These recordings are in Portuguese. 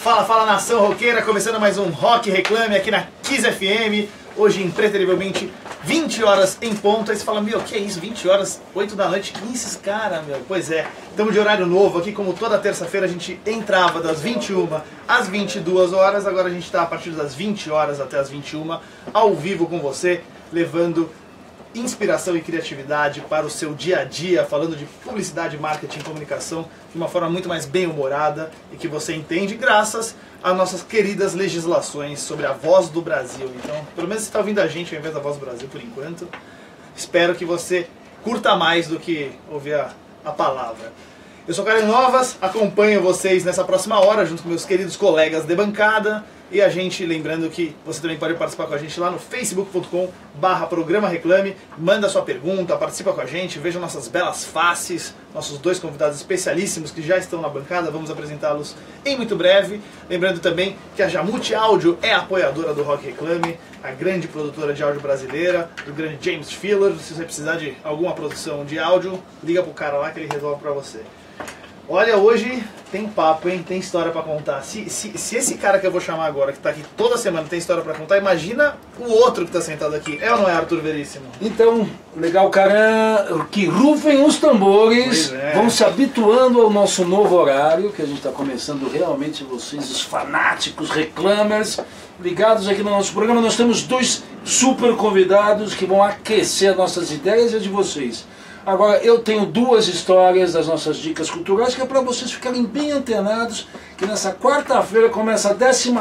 Fala, fala nação roqueira, começando mais um Rock Reclame aqui na Kiss FM. Hoje, impreterivelmente, 20 horas em ponto. Aí você fala, meu, que é isso? 20 horas, 8 da noite? Quem é esses caras, meu? Pois é, estamos de horário novo aqui, como toda terça-feira a gente entrava das 21 às 22 horas. Agora a gente está a partir das 20 horas até as 21, ao vivo com você, levando inspiração e criatividade para o seu dia a dia, falando de publicidade, marketing, comunicação de uma forma muito mais bem-humorada e que você entende graças às nossas queridas legislações sobre a voz do Brasil. Então, pelo menos você está ouvindo a gente ao invés da voz do Brasil por enquanto. Espero que você curta mais do que ouvir a palavra. Eu sou Karen Novas, acompanho vocês nessa próxima hora junto com meus queridos colegas de bancada. E a gente, lembrando que você também pode participar com a gente lá no facebook.com/programa Reclame. Manda sua pergunta, participa com a gente, veja nossas belas faces, nossos dois convidados especialíssimos que já estão na bancada, vamos apresentá-los em muito breve. Lembrando também que a Jamute Áudio é apoiadora do Rock Reclame, a grande produtora de áudio brasileira, do grande James Filler. Se você precisar de alguma produção de áudio, liga pro cara lá que ele resolve pra você. Olha, hoje tem papo, hein? Tem história pra contar. Se esse cara que eu vou chamar agora, que tá aqui toda semana, tem história pra contar, imagina o outro que tá sentado aqui. É ou não é, Arthur Veríssimo? Então, legal, cara, que rufem os tambores, vão se habituando ao nosso novo horário, que a gente tá começando realmente, vocês, os fanáticos, reclamers, ligados aqui no nosso programa. Nós temos dois super convidados que vão aquecer as nossas ideias e as de vocês. Agora, eu tenho duas histórias das nossas dicas culturais que é para vocês ficarem bem antenados, que nessa quarta-feira começa a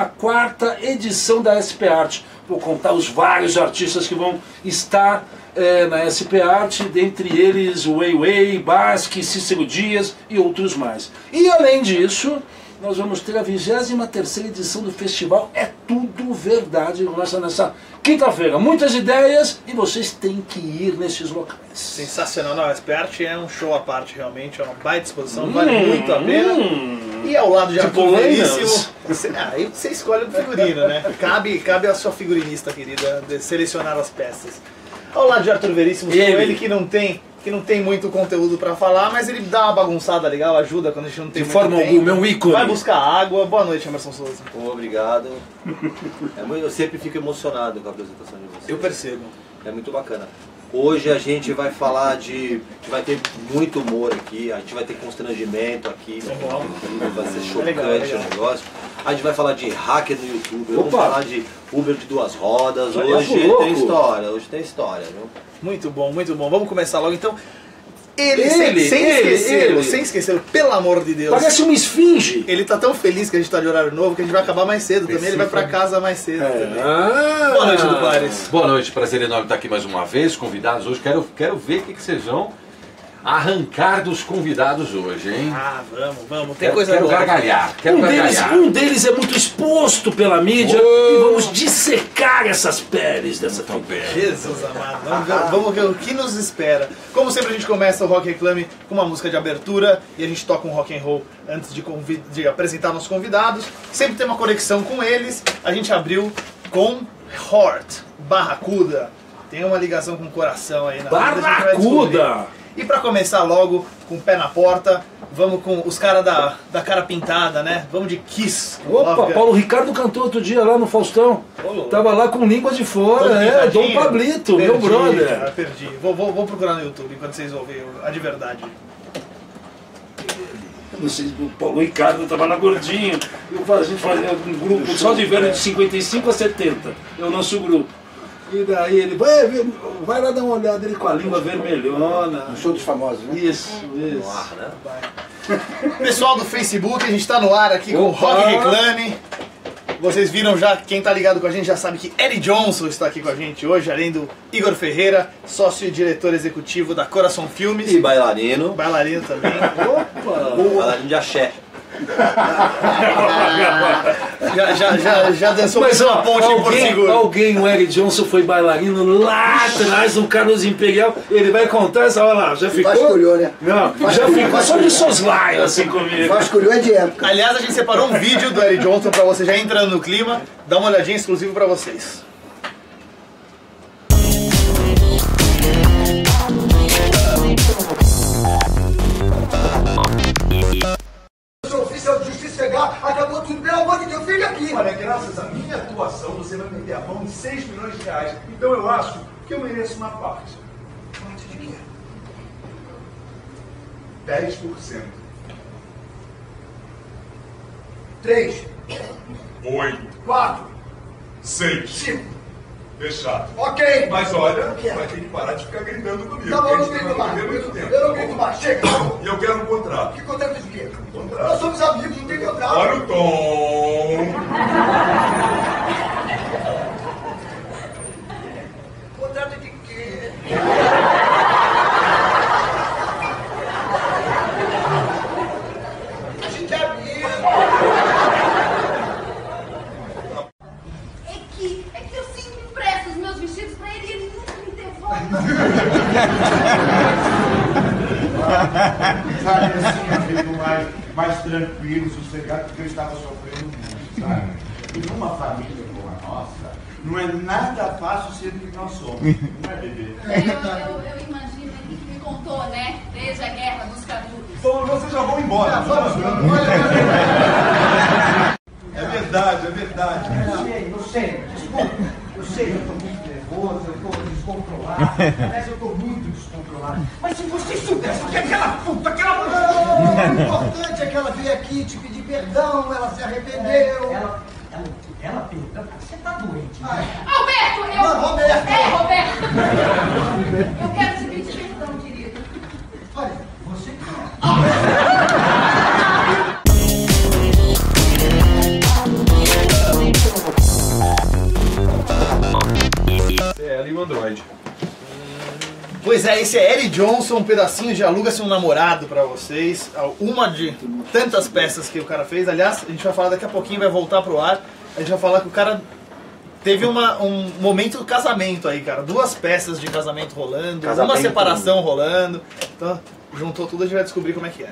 14ª edição da SP Art. Vou contar os vários artistas que vão estar na SP Art, dentre eles o Weiwei, Basque, Cícero Dias e outros mais. E além disso, nós vamos ter a 23ª edição do festival É Tudo Verdade, começa nessa quinta-feira. Muitas ideias e vocês têm que ir nesses locais. Sensacional, não, a SP Art é um show à parte realmente, é uma baita exposição, vale muito a pena. E ao lado de Arthur Veríssimo, aí você escolhe o figurino, né? Cabe a sua figurinista querida de selecionar as peças. Ao lado de Arthur Veríssimo, ele que não tem muito conteúdo pra falar, mas ele dá uma bagunçada legal, ajuda quando a gente não tem de muito forma alguma, é um ícone. Vai buscar água. Boa noite, Emerson Souza. Obrigado. Eu sempre fico emocionado com a apresentação de vocês. Eu percebo. É muito bacana. Hoje a gente vai falar de... vai ter muito humor aqui, a gente vai ter constrangimento aqui, vai ser chocante o negócio. A gente vai falar de hacker no YouTube, vamos falar de Uber de duas rodas. Hoje tem história, viu? Muito bom, muito bom. Vamos começar logo então. Sem esquecê-lo, pelo amor de Deus. Parece uma esfinge. Ele tá tão feliz que a gente tá de horário novo que a gente vai acabar mais cedo também. Ele vai pra casa mais cedo também. Boa noite, Dubares. Boa noite, prazer enorme estar aqui mais uma vez. Convidados hoje. Quero ver o que vocês vão arrancar dos convidados hoje, hein? Ah, vamos. Tem coisa quero boa. gargalhar. Um deles é muito exposto pela mídia e vamos dissecar essas peles dessa figura. Jesus amado, vamos ver o que nos espera. Como sempre a gente começa o Rock Reclame com uma música de abertura e a gente toca um rock and roll antes de apresentar nossos convidados. Sempre tem uma conexão com eles. A gente abriu com Heart, Barracuda. Tem uma ligação com o coração aí na Barracuda! E pra começar logo, com o pé na porta, vamos com os caras da cara pintada, né? Vamos de Kiss. Opa, Paulo Ricardo cantou outro dia lá no Faustão. Tava lá com língua de fora, Dom Pablito, meu brother. Perdi. Vou procurar no YouTube enquanto vocês ouvem a de verdade. O Paulo Ricardo tava na Gordinho. A gente fazia um grupo só de velho de 55 a 70. É o nosso grupo. E daí ele vai lá dar uma olhada, ele com a língua vermelhona. Um show dos famosos, né? Isso. No ar, né? Pessoal do Facebook, a gente tá no ar aqui com o Rock Reclame. Vocês viram já, quem tá ligado com a gente já sabe que Eddie Johnson está aqui com a gente hoje, além do Igor Ferreira, sócio e diretor executivo da Coração Filmes. E bailarino. Bailarino também. Opa! Bailarino de axé. Já dançou mais uma ponte em Porto Seguro. O Eric Johnson foi bailarino lá atrás no Carlos Imperial. Ele vai contar essa hora lá. Já ficou? Vasculhou, né? Não, já ficou só de soslaio assim comigo. Vasculhou é de época. Aliás, a gente separou um vídeo do Eric Johnson pra você já entrando no clima. Dá uma olhadinha exclusivo pra vocês. se a justiça chegar, acabou tudo. Pelo amor de Deus, fica aqui. Olha, graças à minha atuação, você vai meter a mão em 6 milhões de reais. Então eu acho que eu mereço uma parte. Parte de quê? 10%. 3, 8, 4, 6. 5. Fechado. Ok. Mas olha, O que é? vai ter que parar de ficar gritando comigo. Tá bom, eu não porque a gente grito vai mais. perder muito tempo. Eu não grito mais. Chega. E eu quero um contrato. Que contrato de quê? Contrato. Nós somos amigos, não tem contrato. Olha o tom. Contrato de quê? A gente é amigo. É que eu sempre empresto os meus vestidos pra ele e ele nunca me devolve. Sabe, assim, eu fico mais tranquilo, sossegado, porque eu estava sofrendo muito, sabe? E numa família como a nossa, não é nada fácil ser o que nós somos. Não é, bebê? Eu imagino, ele me contou, né? Desde a guerra dos canudos. Bom, vocês já vão embora. É verdade, é verdade. Eu sei, desculpa. Eu sei, eu estou muito nervoso, eu estou descontrolado. Aliás, eu estou muito descontrolado. Mas se você soubesse que aquela puta, aquela... O importante é que ela veio aqui te pedir perdão, ela se arrependeu. Ela perdão? Você tá doente, né? Alberto, eu... Não, Roberto. É, Roberto. Eu quero te pedir perdão, querido. Olha, você que... CL e o Android. Pois é, esse é Eric Johnson, um pedacinho de Aluga-se um Namorado pra vocês. Uma de tantas peças que o cara fez. Aliás, a gente vai falar daqui a pouquinho, vai voltar pro ar. A gente vai falar que o cara teve um momento do casamento aí, cara. 2 peças de casamento rolando, Casamento. uma separação rolando. Então, juntou tudo, a gente vai descobrir como é que é.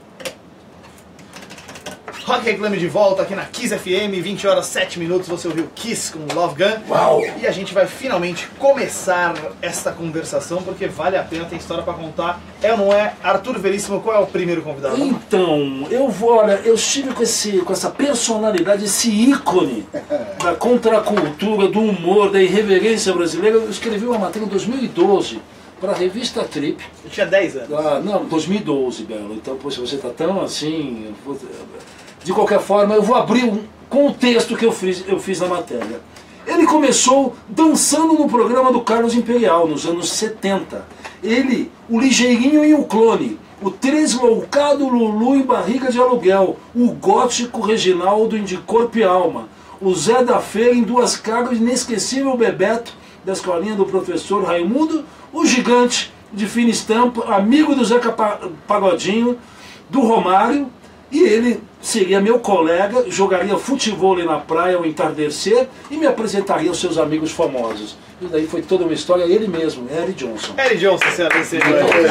Rock Reclame de volta aqui na Kiss FM, 20 horas 7 minutos, você ouviu Kiss com Love Gun. Uau! E a gente vai finalmente começar esta conversação, porque vale a pena, tem história pra contar. É ou não é? Arthur Veríssimo, qual é o primeiro convidado? Então, olha, eu estive com essa personalidade, esse ícone da contracultura, do humor, da irreverência brasileira. Eu escrevi uma matéria em 2012 para a revista Trip. Eu tinha 10 anos. Ah, não, 2012, Belo. Então, poxa, você está tão assim... De qualquer forma, eu vou abrir com o texto que eu fiz na matéria. Ele começou dançando no programa do Carlos Imperial, nos anos 70. Ele, o Ligeirinho e o Clone, o Tresloucado Lulu em Barriga de Aluguel, o Gótico Reginaldo em De Corpo e Alma, o Zé da Feira em Duas Caras, o inesquecível Bebeto, da escolinha do professor Raimundo, o Gigante, de fina estampa, amigo do Zeca Pagodinho, do Romário, e ele seria meu colega, jogaria futebol na praia ao entardecer e me apresentaria aos seus amigos famosos. E daí foi toda uma história, ele mesmo, Eric Johnson. Eric Johnson, seja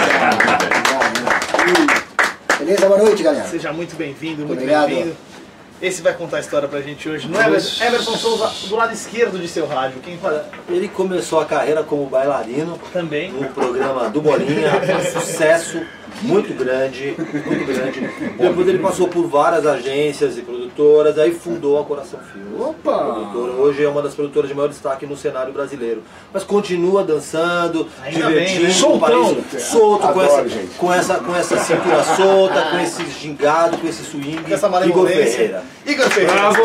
Beleza? Boa noite, galera. Seja muito bem-vindo, muito Obrigado. bem-vindo. Esse vai contar a história pra gente hoje. No Emerson Souza, do lado esquerdo de seu rádio. Quem fala? Ele começou a carreira como bailarino Também. no programa do Bolinha, um sucesso muito grande, muito grande. Depois ele passou por várias agências e produtoras, aí fundou a Coração Filmes. Produtora. Hoje é uma das produtoras de maior destaque no cenário brasileiro. Mas continua dançando, Ainda bem, divertindo, né? Soltão. solto, Adoro, com essa cintura solta, com esse gingado, com esse swing. Com essa Igor malemolência. Ferreira. Igor Ferreira. Bravo!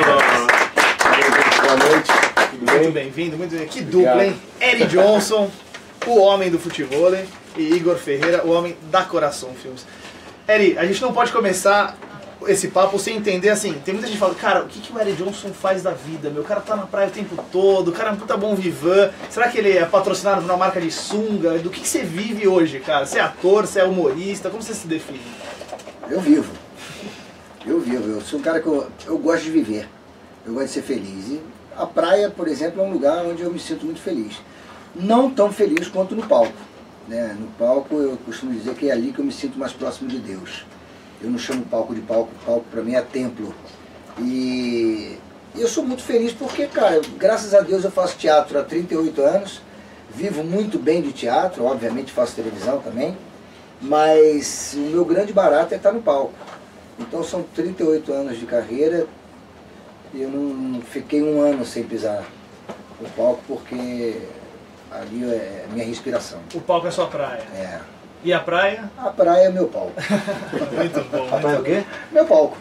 Boa noite. Tudo Muito bem? bem-vindo, muito bem. Que dupla, hein? Eric Johnson, o homem do futebol, e Igor Ferreira, o homem da Coração Filmes. Eric, a gente não pode começar esse papo sem entender assim. Tem muita gente que fala, cara, o que o Eric Johnson faz da vida? Meu, o cara tá na praia o tempo todo, o cara é um puta bom vivan. Será que ele é patrocinado por uma marca de sunga? Do que você vive hoje, cara? Você é ator, você é humorista? Como você se define? Eu vivo. Eu sou um cara que eu gosto de viver. Eu gosto de ser feliz. E a praia, por exemplo, é um lugar onde eu me sinto muito feliz. Não tão feliz quanto no palco. Né? No palco eu costumo dizer que é ali que eu me sinto mais próximo de Deus. Eu não chamo palco de palco, palco para mim é templo. E eu sou muito feliz porque, cara, graças a Deus eu faço teatro há 38 anos, vivo muito bem de teatro, obviamente faço televisão também, mas o meu grande barato é estar no palco. Então são 38 anos de carreira e eu não fiquei um ano sem pisar no palco porque ali é minha respiração. O palco é sua praia. É. E a praia? A praia é meu palco. Muito bom. A praia é o quê? Meu palco.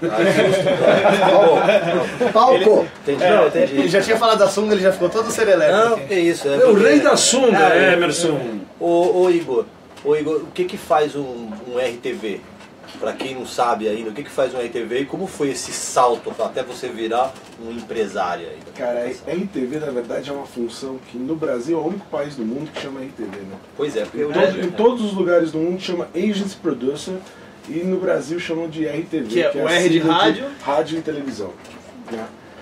Palco. Entendi. Não, entendi. Ele já tinha falado da sunga, ele já ficou todo serelepe. Não, aqui. que isso. É o rei da sunga, Emerson. Ô Igor, o que faz um RTV? Pra quem não sabe ainda, o que faz um RTV e como foi esse salto até você virar um empresário ainda? Cara, a RTV na verdade é uma função que no Brasil é o único país do mundo que chama RTV, né? Pois é, porque Em todos os lugares do mundo chama Agency Producer e no Brasil chamam de RTV. Que é o R de rádio? Rádio e televisão. Né?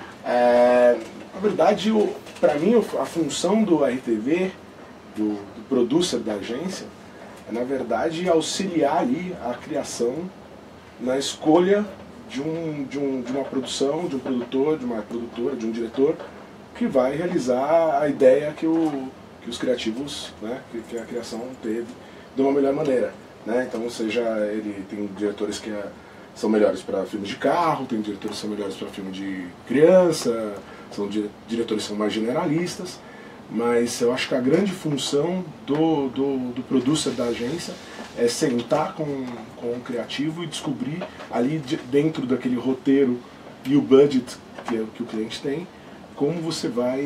Na verdade, para mim, a função do RTV, do producer da agência, é na verdade auxiliar ali a criação na escolha de uma produção, de um produtor, de uma produtora, de um diretor que vai realizar a ideia que os criativos, né, que a criação teve de uma melhor maneira. Né? Então, seja ele tem diretores que são melhores para filmes de carro, tem diretores que são melhores para filme de criança, são diretores que são mais generalistas. Mas eu acho que a grande função do producer da agência é sentar com o criativo e descobrir ali dentro daquele roteiro e o budget que o cliente tem, como você vai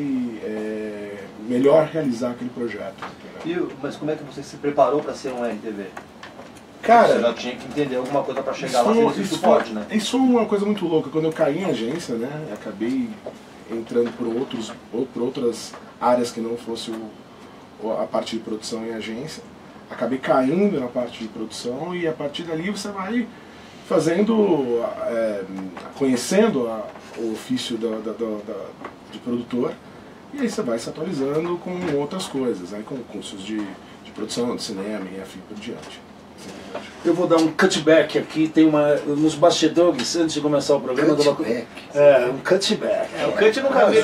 melhor realizar aquele projeto. Mas como é que você se preparou para ser um RTV? Cara, você já tinha que entender alguma coisa para chegar lá sem esse suporte, né? Isso foi uma coisa muito louca. Quando eu caí em agência, né, acabei entrando por outras áreas que não fosse a parte de produção em agência. Acabei caindo na parte de produção e a partir dali você vai fazendo, conhecendo o ofício de produtor e aí você vai se atualizando com outras coisas, né, com cursos de produção, de cinema e assim por diante. Eu vou dar um cutback aqui, tem nos bastidores, antes de começar o programa. Cutback? Um cutback. O cut nunca veio.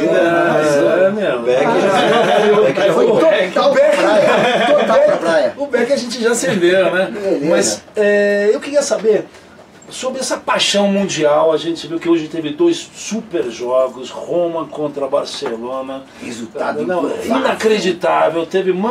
Total pra praia. O Beck a gente já acendeu, né? Beleza. Mas eu queria saber sobre essa paixão mundial. A gente viu que hoje teve 2 super jogos, Roma contra Barcelona. Resultado inacreditável. Teve o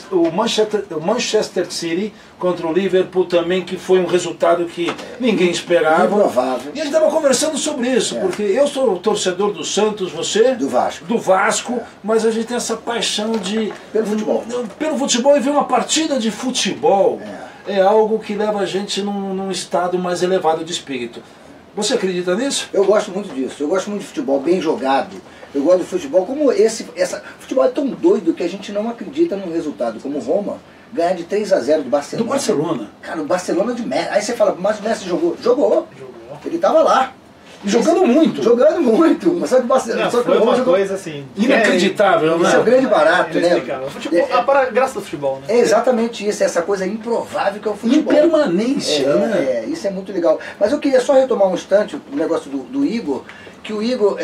Manchester City contra o Liverpool também, que foi um resultado que ninguém esperava. Improvável. E a gente estava conversando sobre isso, porque eu sou torcedor do Santos, você? Do Vasco. Do Vasco, mas a gente tem essa paixão pelo futebol. Pelo futebol, e ver uma partida de futebol é algo que leva a gente num estado mais elevado de espírito. Você acredita nisso? Eu gosto muito disso. Eu gosto muito de futebol bem jogado. Eu gosto de futebol como futebol é tão doido que a gente não acredita num resultado como Roma ganhar de 3-0 do Barcelona. Do Barcelona? Cara, o Barcelona de Messi. Aí você fala, mas o Messi jogou. Jogou. Ele estava lá. E jogando muito. Jogando muito. Mas só que o Barcelona. Só que foi o Roma uma jogou. coisa assim. Inacreditável, né? Isso é o grande barato, né? O futebol, a graça do futebol, né? É exatamente isso, essa coisa improvável que é o futebol. Impermanência, né? Isso é muito legal. Mas eu queria só retomar um instante o negócio do Igor, que o Igor,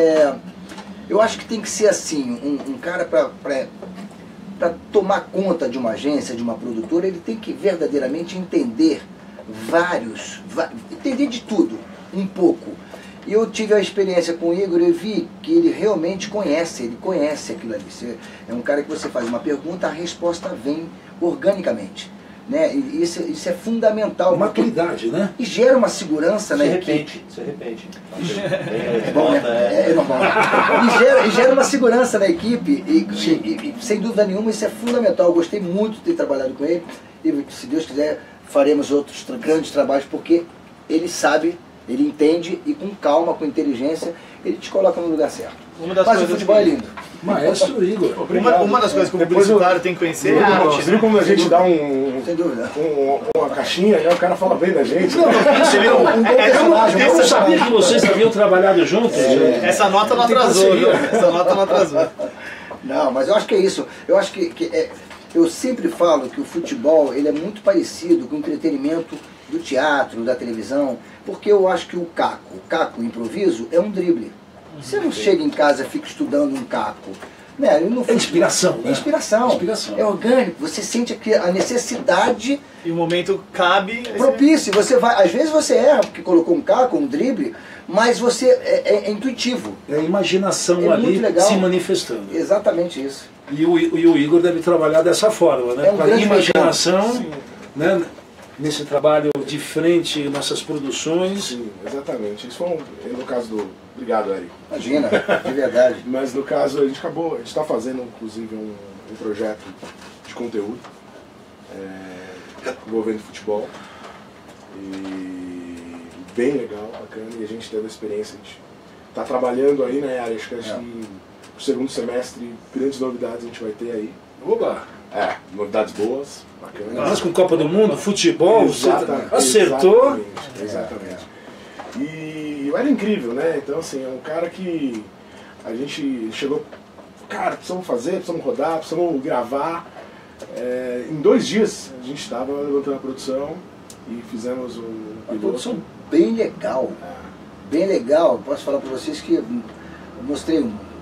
eu acho que tem que ser assim, um cara para tomar conta de uma agência, de uma produtora, ele tem que verdadeiramente entender entender de tudo, um pouco. E eu tive a experiência com o Igor e vi que ele realmente conhece aquilo ali. É um cara que você faz uma pergunta, a resposta vem organicamente. Né? E isso é fundamental. Maturidade, né? E gera uma segurança na equipe. Se repente. É bom, né? É normal. E gera uma segurança na equipe e sem dúvida nenhuma isso é fundamental. Eu gostei muito de ter trabalhado com ele e se Deus quiser faremos outros grandes trabalhos porque ele sabe, ele entende e com calma, com inteligência, ele te coloca no lugar certo. Mas o futebol é lindo. Maestro Igor. Uma das coisas que o publicitário tem que conhecer é a arte. Você viu como a gente dá sem dúvida. uma caixinha, né? O cara fala bem da gente. Eu não sabia que vocês haviam trabalhado juntos. Essa nota não atrasou, viu? Essa nota não atrasou. Não, mas eu acho que é isso. Eu acho eu sempre falo que o futebol ele é muito parecido com o entretenimento do teatro, da televisão, porque eu acho que o caco, o improviso, é um drible. Você não chega em casa e fica estudando um caco. Né? Não É inspiração, né? É inspiração. Inspiração. É orgânico. Você sente a necessidade. E o momento cabe. Propício. Você vai, às vezes você erra porque colocou um K com um drible, mas você é intuitivo. É a imaginação ali se manifestando. Exatamente isso. E o Igor deve trabalhar dessa forma, né? Com a imaginação, né? Nesse trabalho de frente, nessas produções. Sim, exatamente. Isso foi no caso do... Obrigado, Eric. Imagina, de verdade. Mas no caso, a gente está fazendo, inclusive, um projeto de conteúdo envolvendo futebol. E bem legal, bacana, e a gente teve a experiência de estar trabalhando aí, né, acho que no segundo semestre, grandes novidades a gente vai ter aí. Oba! Novidades boas, bacanas. Mas com Copa do Mundo, futebol, acertou. Exatamente. E era incrível, né? Então, assim, é um cara que a gente chegou, cara, precisamos fazer, precisamos rodar, precisamos gravar. Em 2 dias a gente estava levantando a produção e fizemos uma produção bem legal. Bem legal. Posso falar para vocês que eu mostrei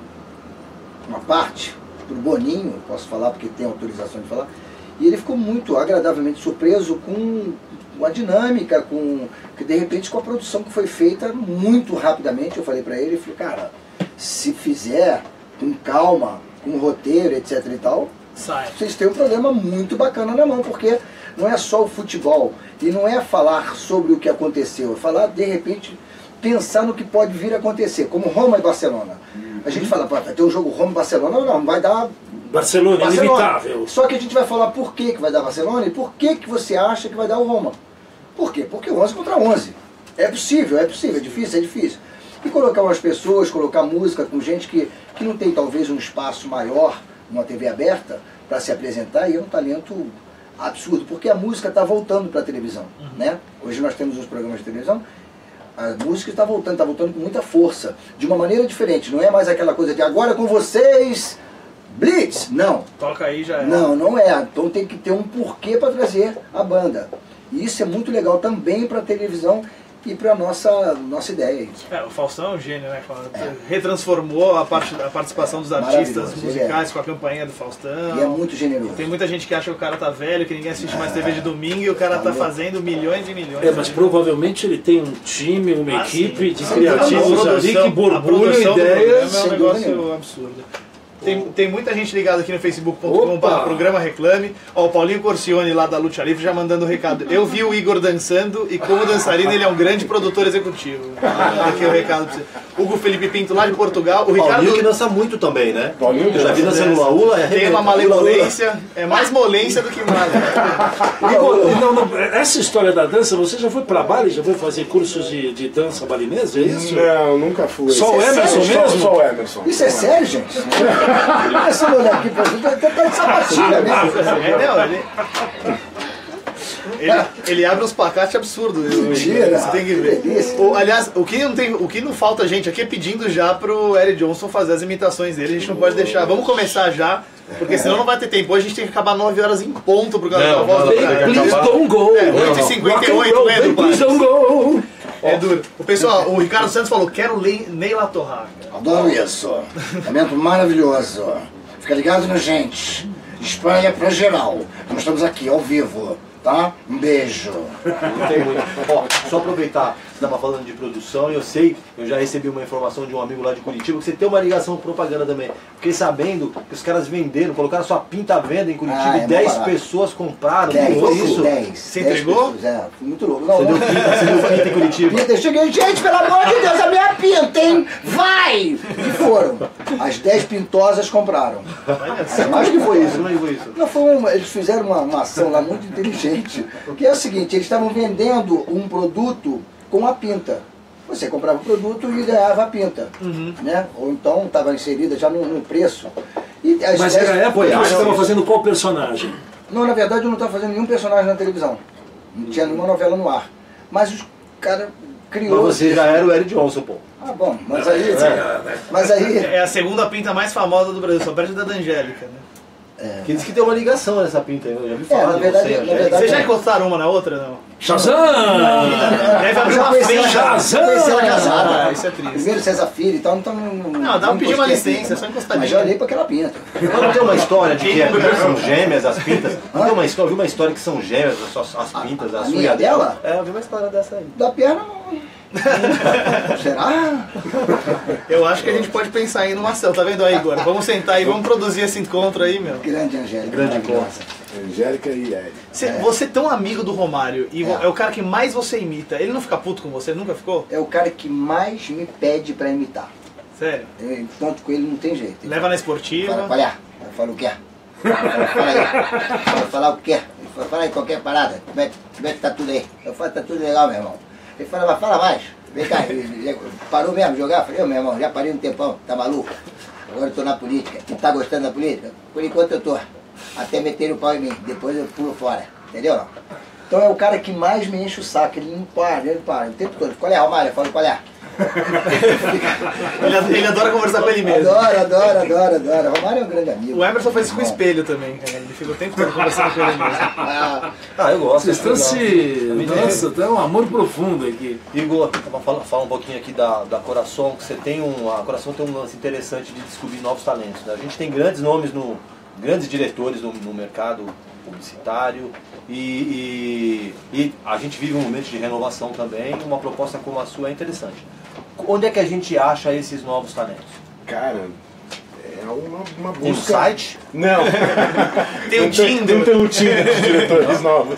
uma parte pro Boninho, posso falar porque tem autorização de falar, e ele ficou muito agradavelmente surpreso com a dinâmica, que de repente com a produção que foi feita muito rapidamente. Eu falei para ele, falei, cara, se fizer com calma, com roteiro, etc e tal, vocês têm um programa muito bacana na mão, porque não é só o futebol, e não é falar sobre o que aconteceu, é falar, de repente, pensar no que pode vir a acontecer, como Roma e Barcelona. A gente fala, vai ter um jogo Roma e Barcelona, não, vai dar Barcelona, inevitável. Só que a gente vai falar por que vai dar Barcelona e por que você acha que vai dar o Roma. Por quê? Porque 11 contra 11. É possível, é difícil, é difícil. E colocar umas pessoas, colocar música com gente que não tem talvez um espaço maior numa TV aberta para se apresentar, e é um talento absurdo, porque a música está voltando para a televisão, né? Hoje nós temos os programas de televisão, a música está voltando com muita força, de uma maneira diferente, não é mais aquela coisa de agora com vocês, Blitz, não. Toca aí já é. Não é, então tem que ter um porquê para trazer a banda. E isso é muito legal também para a televisão e para a nossa ideia. O Faustão é um gênio, né? Retransformou a participação dos artistas musicais com a campainha do Faustão. E é muito generoso. Tem muita gente que acha que o cara tá velho, que ninguém assiste mais TV de domingo, e o cara tá fazendo milhões e milhões. Mas provavelmente ele tem um time, uma equipe de criativos ali que borbulham ideias. É um negócio absurdo. Tem muita gente ligada aqui no facebook.com/programa Reclame. Ó, o Paulinho Corcione lá da Lucha Livre já mandando um recado. Eu vi o Igor dançando e como dançarino ele é um grande produtor executivo. Aqui é o recado pra você. Hugo Felipe Pinto lá de Portugal. O Ricardo Paulinho que dança muito também, né? Paulinho eu já vi dançando Laula. Tem uma malemolência, é mais molência do que male. Essa história da dança, você já foi pra Bali, já foi fazer cursos de dança balinesa, é isso? Não, nunca fui. Só o Emerson mesmo? Só o Emerson. Isso é sério, gente? Essa mulher aqui, tá de sapatilha mesmo. Ele abre uns pacates absurdos. Mentira, você tem que ver. Aliás, o que não falta gente aqui é pedindo já pro Eric Johnson fazer as imitações dele. A gente não pode deixar. Vamos começar já, porque senão não vai ter tempo. Hoje a gente tem que acabar 9 horas em ponto por causa da voz do cara. Please don't go. 8h58, né, do Please don't go. É duro. O pessoal, o Ricardo Santos falou, quero Neila Torraca. Adoro isso. Momento maravilhoso. Fica ligado na gente. Espalha pra geral. Nós estamos aqui, ao vivo. Tá? Um beijo. Tem muito. Ó, só aproveitar, você estava falando de produção e eu já recebi uma informação de um amigo lá de Curitiba que você tem uma ligação com propaganda também. Fiquei sabendo que os caras venderam, colocaram sua pinta à venda em Curitiba e 10 pessoas compraram. 10, foi isso? 10. Você entregou? Foi muito louco. Você deu pinta em Curitiba? Eu cheguei, gente, pelo amor de Deus, a minha pinta, hein? Vai! E foram. As 10 pintosas compraram. Acho que foi isso, não foi isso? Não, eles fizeram uma ação lá muito inteligente. Que é o seguinte, eles estavam vendendo um produto com a pinta. Você comprava o produto e ganhava a pinta. Né? Ou então estava inserida já no preço. Mas era a época que você estava fazendo qual personagem? Não, na verdade eu não estava fazendo nenhum personagem na televisão. Não tinha nenhuma novela no ar. Mas os caras criou... Mas você já era o Eric Johnson, pô. Ah, bom, mas aí... É a segunda pinta mais famosa do Brasil, só perto da Angélica, né? Que diz que tem uma ligação nessa pinta aí, eu já vi falar na de verdade, você, na verdade, Vocês já encostaram uma na outra, não? Shazam! Deve abrir uma conheci frente. ela casada. Isso é triste. Primeiro César Filho e tal, então Não, dá pra pedir uma licença, é só encostar Mas já olhei pra aquela pinta. Mas não tem uma história de que são gêmeas as pintas? Não tem uma história, eu vi uma história que são gêmeas as pintas, a minha dela? É, eu vi uma história dessa aí. Da perna não. Será? Eu acho que a gente pode pensar em numa ação, tá vendo aí, Igor? Vamos sentar e vamos produzir esse encontro aí, meu. Grande Angélica. Grande encontro. Angélica e Ed. Você é tão amigo do Romário e é o cara que mais você imita, ele não fica puto com você? Nunca ficou? É o cara que mais me pede pra imitar. Sério? Tanto com ele não tem jeito. Ele Leva na esportiva. Fala, eu falo o quê? Fala aí. Vai falar o quê? Fala aí qualquer parada. Como é que tá tudo aí? Eu falo, tá tudo legal, meu irmão. Ele fala, mas fala mais. Vem cá, parou mesmo de jogar? Eu falei, meu irmão, já parei um tempão, tá maluco? Agora eu tô na política. Tu tá gostando da política? Por enquanto eu tô. Até meter o pau em mim, depois eu pulo fora. Entendeu? Então é o cara que mais me enche o saco, ele não para, o tempo todo. Qual é, Romário? Eu falo, qual é? Ele adora conversar com ele mesmo. Adora. Romário é um grande amigo. O Emerson faz isso com o espelho também, cara. Ele fica o tempo todo conversando com ele mesmo. Eu gosto. Vocês estão se... Nossa, tem um amor profundo aqui. Igor, fala um pouquinho aqui da Coração, que você tem a Coração tem um lance interessante de descobrir novos talentos, né? A gente tem grandes nomes, grandes diretores no mercado publicitário e a gente vive um momento de renovação também, uma proposta como a sua é interessante. Onde é que a gente acha esses novos talentos? Cara, é uma busca... Tem um site? Não. Tem um Tinder. Não tem um Tinder de diretores novos.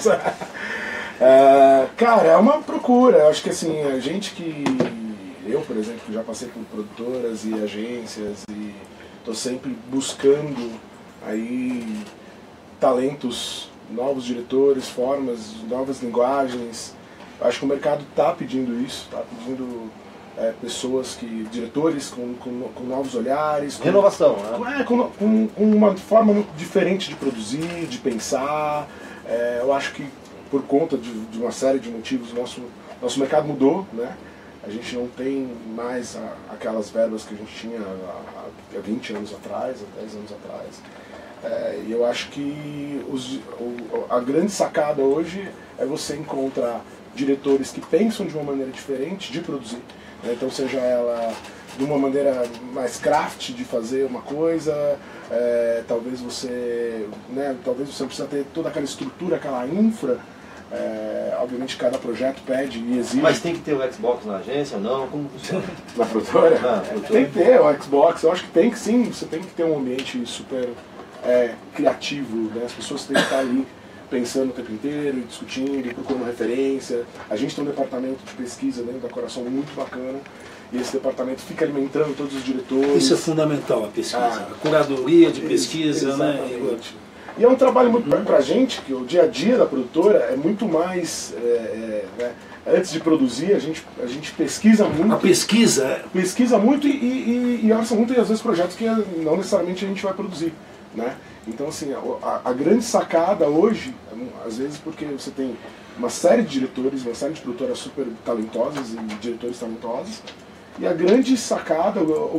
Cara, é uma procura. Eu acho que assim, a gente que... Eu, por exemplo, já passei por produtoras e agências e tô sempre buscando aí talentos, novos diretores, formas, novas linguagens. Eu acho que o mercado está pedindo isso, está pedindo pessoas diretores com novos olhares. Renovação, né? Com uma forma muito diferente de produzir, de pensar. Eu acho que por conta de uma série de motivos, nosso mercado mudou, né? A gente não tem mais aquelas verbas que a gente tinha há 20 anos atrás, há 10 anos atrás. E eu acho que a grande sacada hoje é você encontrar diretores que pensam de uma maneira diferente de produzir. Né? Então, seja ela de uma maneira mais craft de fazer uma coisa, talvez você não precisa ter toda aquela estrutura, aquela infra. Obviamente cada projeto pede e exige. Mas tem que ter o Xbox na agência ou não? Como funciona? Na produtora? Tem que ter o Xbox, eu acho que tem que sim, você tem que ter um ambiente super criativo, né? As pessoas têm que estar ali pensando o tempo inteiro, discutindo, procurando referência. A gente tem um departamento de pesquisa dentro da Coração muito bacana. E esse departamento fica alimentando todos os diretores. Isso é fundamental, a pesquisa. A curadoria de pesquisa, exatamente. Né? E é um trabalho muito pra gente, que o dia a dia da produtora é muito mais... né? Antes de produzir, a gente pesquisa muito. A pesquisa? Pesquisa muito e orça muito, e às vezes projetos que não necessariamente a gente vai produzir. Né? Então, assim, a grande sacada hoje, às vezes porque você tem uma série de diretores, uma série de produtoras super talentosas e diretores talentosos, e a grande sacada, o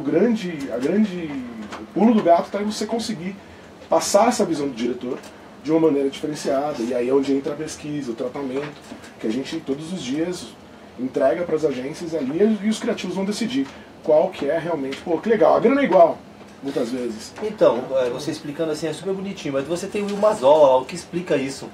pulo do gato está em você conseguir passar essa visão do diretor de uma maneira diferenciada, e aí é onde entra a pesquisa, o tratamento, que a gente todos os dias entrega para as agências ali, e os criativos vão decidir qual que é realmente, pô, que legal, a grana é igual, muitas vezes. Então, você explicando assim é super bonitinho, mas você tem o Will Mazola, o que explica isso?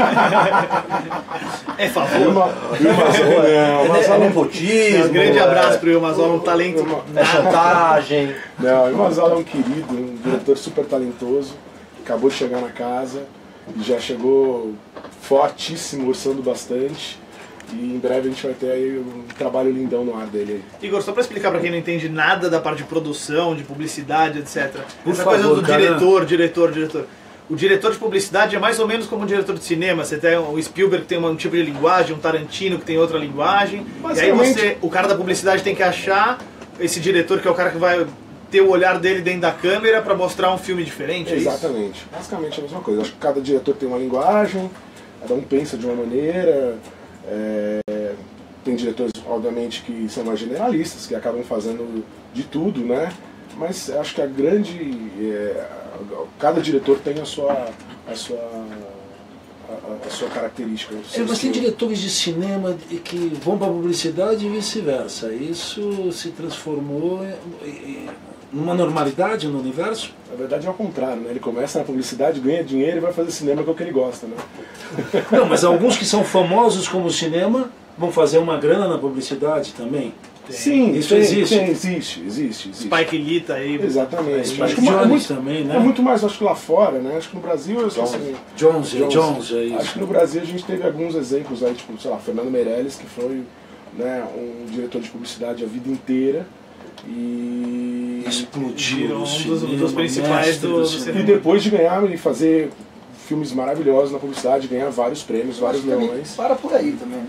É favor? É nepotismo. Um grande abraço pro Will Mazola, um talento. É chantagem. Não, o Will Mazola é um querido, um diretor super talentoso, acabou de chegar na casa, e já chegou fortíssimo, orçando bastante. E em breve a gente vai ter aí um trabalho lindão no ar dele aí. Igor, só pra explicar pra quem não entende nada da parte de produção, de publicidade, etc. Por Essa favor, coisa do cara. diretor. O diretor de publicidade é mais ou menos como um diretor de cinema. Você tem o Spielberg que tem um tipo de linguagem, um Tarantino que tem outra linguagem. E aí o cara da publicidade tem que achar esse diretor que é o cara que vai ter o olhar dele dentro da câmera pra mostrar um filme diferente. Exatamente. Basicamente a mesma coisa. Acho que cada diretor tem uma linguagem, cada um pensa de uma maneira. Tem diretores, obviamente, que são mais generalistas, que acabam fazendo de tudo, né? Mas acho que Cada diretor tem a sua característica. Mas tem diretores de cinema que vão para a publicidade e vice-versa. Isso se transformou numa normalidade no universo? Na verdade é ao contrário, né? Ele começa na publicidade, ganha dinheiro e vai fazer cinema que é o que ele gosta, né? Não, mas alguns que são famosos como cinema vão fazer uma grana na publicidade também. Sim, isso existe. Existe. Spike Lee tá aí. Exatamente. Spike Acho que Jones também, né? É muito mais, acho que lá fora, né? Acho que no Brasil... Jones, é isso. Acho que no Brasil a gente teve alguns exemplos aí, tipo, sei lá, Fernando Meirelles, que foi, né, um diretor de publicidade a vida inteira. E explodiu um dos principais do cinema. E depois de ganhar e fazer filmes maravilhosos na publicidade, ganhar vários prêmios, vários leões. Para por aí também.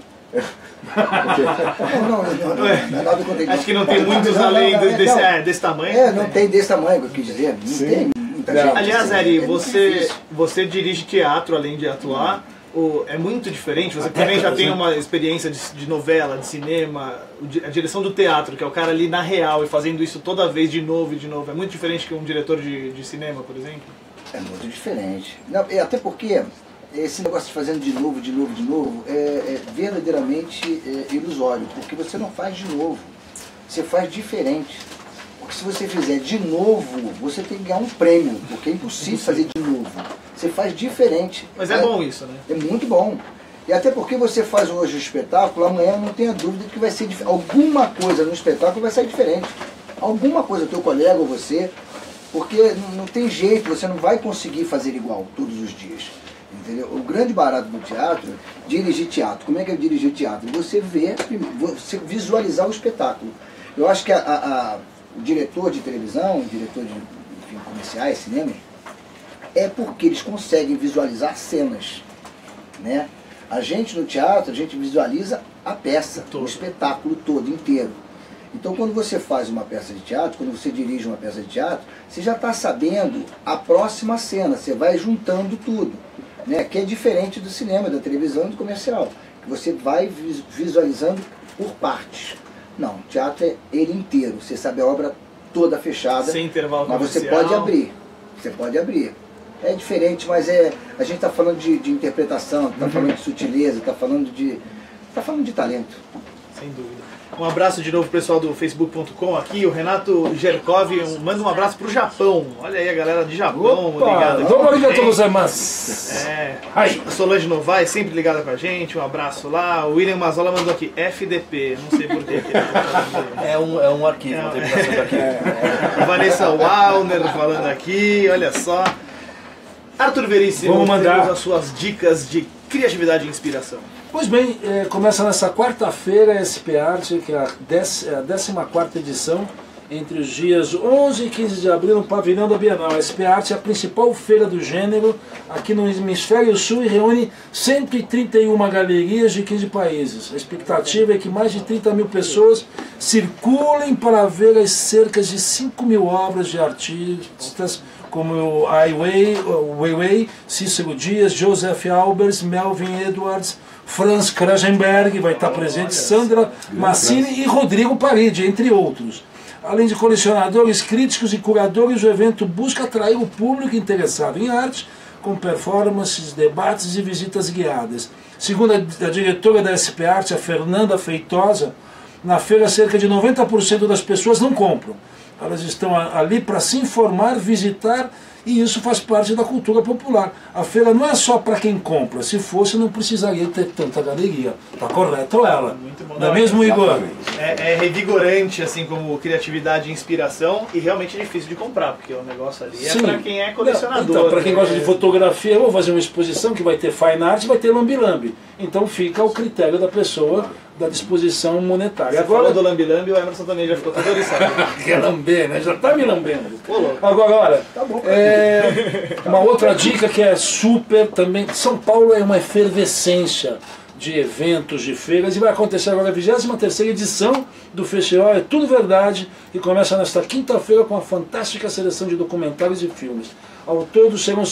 Não é nada contra. Acho que não tem muitos além desse tamanho. Não tem desse tamanho, eu quis dizer. Não tem muita gente. Aliás, Eri, você dirige teatro além de atuar. É muito diferente, você também já tem uma experiência de novela, de cinema, a direção do teatro, que é o cara ali na real e fazendo isso toda vez de novo e de novo. É muito diferente que um diretor de cinema, por exemplo? É muito diferente. Não, até porque esse negócio de fazendo de novo é verdadeiramente ilusório, porque você não faz de novo, você faz diferente. Porque se você fizer de novo, você tem que ganhar um prêmio, porque é impossível fazer de novo. Você faz diferente. Mas é bom isso, né? É muito bom. E até porque você faz hoje o espetáculo, amanhã não tenha dúvida que vai ser alguma coisa no espetáculo vai sair diferente. Alguma coisa, teu colega ou você, porque não tem jeito, você não vai conseguir fazer igual todos os dias. Entendeu? O grande barato do teatro, dirigir teatro. Como é que é dirigir teatro? Você você visualizar o espetáculo. Eu acho que o diretor de televisão, o diretor de comerciais, cinema, é porque eles conseguem visualizar cenas, né? A gente no teatro, a gente visualiza a peça, o espetáculo todo, inteiro. Então quando você faz uma peça de teatro, quando você dirige uma peça de teatro, você já está sabendo a próxima cena, você vai juntando tudo, né? Que é diferente do cinema, da televisão e do comercial, que você vai visualizando por partes. Não, o teatro é ele inteiro, você sabe a obra toda fechada, sem intervalo mas comercial. Você pode abrir. É diferente, mas a gente está falando de interpretação, está falando de sutileza, está falando de talento. Sem dúvida. Um abraço de novo pro pessoal do facebook.com aqui, o Renato Gerkov manda um abraço pro Japão. Olha aí a galera de Japão ligada aqui. A Solange Novaes sempre ligada com a gente, um abraço lá. O William Mazola mandou aqui, FDP, não sei porquê. É um arquivo, uma terminação de arquivo. Vanessa Wallner falando aqui, olha só. Arthur Veríssimo, vamos mandar as suas dicas de criatividade e inspiração. Pois bem, começa nessa quarta-feira a SP Arte, que é a 14ª edição, entre os dias 11 e 15 de abril no pavilhão da Bienal. A SP Arte é a principal feira do gênero aqui no Hemisfério Sul e reúne 131 galerias de 15 países. A expectativa é que mais de 30 mil pessoas circulem para ver as cerca de 5 mil obras de artistas como Ai Weiwei, Cícero Dias, Joseph Albers, Melvin Edwards, Franz Krasenberg, vai estar presente, Sandra Massini e Rodrigo Paridi, entre outros. Além de colecionadores, críticos e curadores, o evento busca atrair o público interessado em arte, com performances, debates e visitas guiadas. Segundo a diretora da SP Arte, a Fernanda Feitosa, na feira cerca de 90% das pessoas não compram. Elas estão ali para se informar, visitar, e isso faz parte da cultura popular. A feira não é só para quem compra, se fosse não precisaria ter tanta galeria. Está correto ela? Muito bom. Não é mesmo, Igor? É revigorante, assim como criatividade e inspiração, e realmente é difícil de comprar, porque o negócio ali é para quem é colecionador. Então, para quem gosta de fotografia, eu vou fazer uma exposição que vai ter fine art, vai ter lambi-lambi. Então fica ao critério da pessoa, da disposição monetária. Você agora do lambi-lambi, o Emerson também já ficou todo oriçado. Quer lamber, né? Já está me lambendo. Agora, olha, Tá bom, uma outra dica que é super também, São Paulo é uma efervescência de eventos, de feiras, e vai acontecer agora a 23ª edição do festival É Tudo Verdade, que começa nesta quinta-feira com uma fantástica seleção de documentários e filmes. Ao todo serão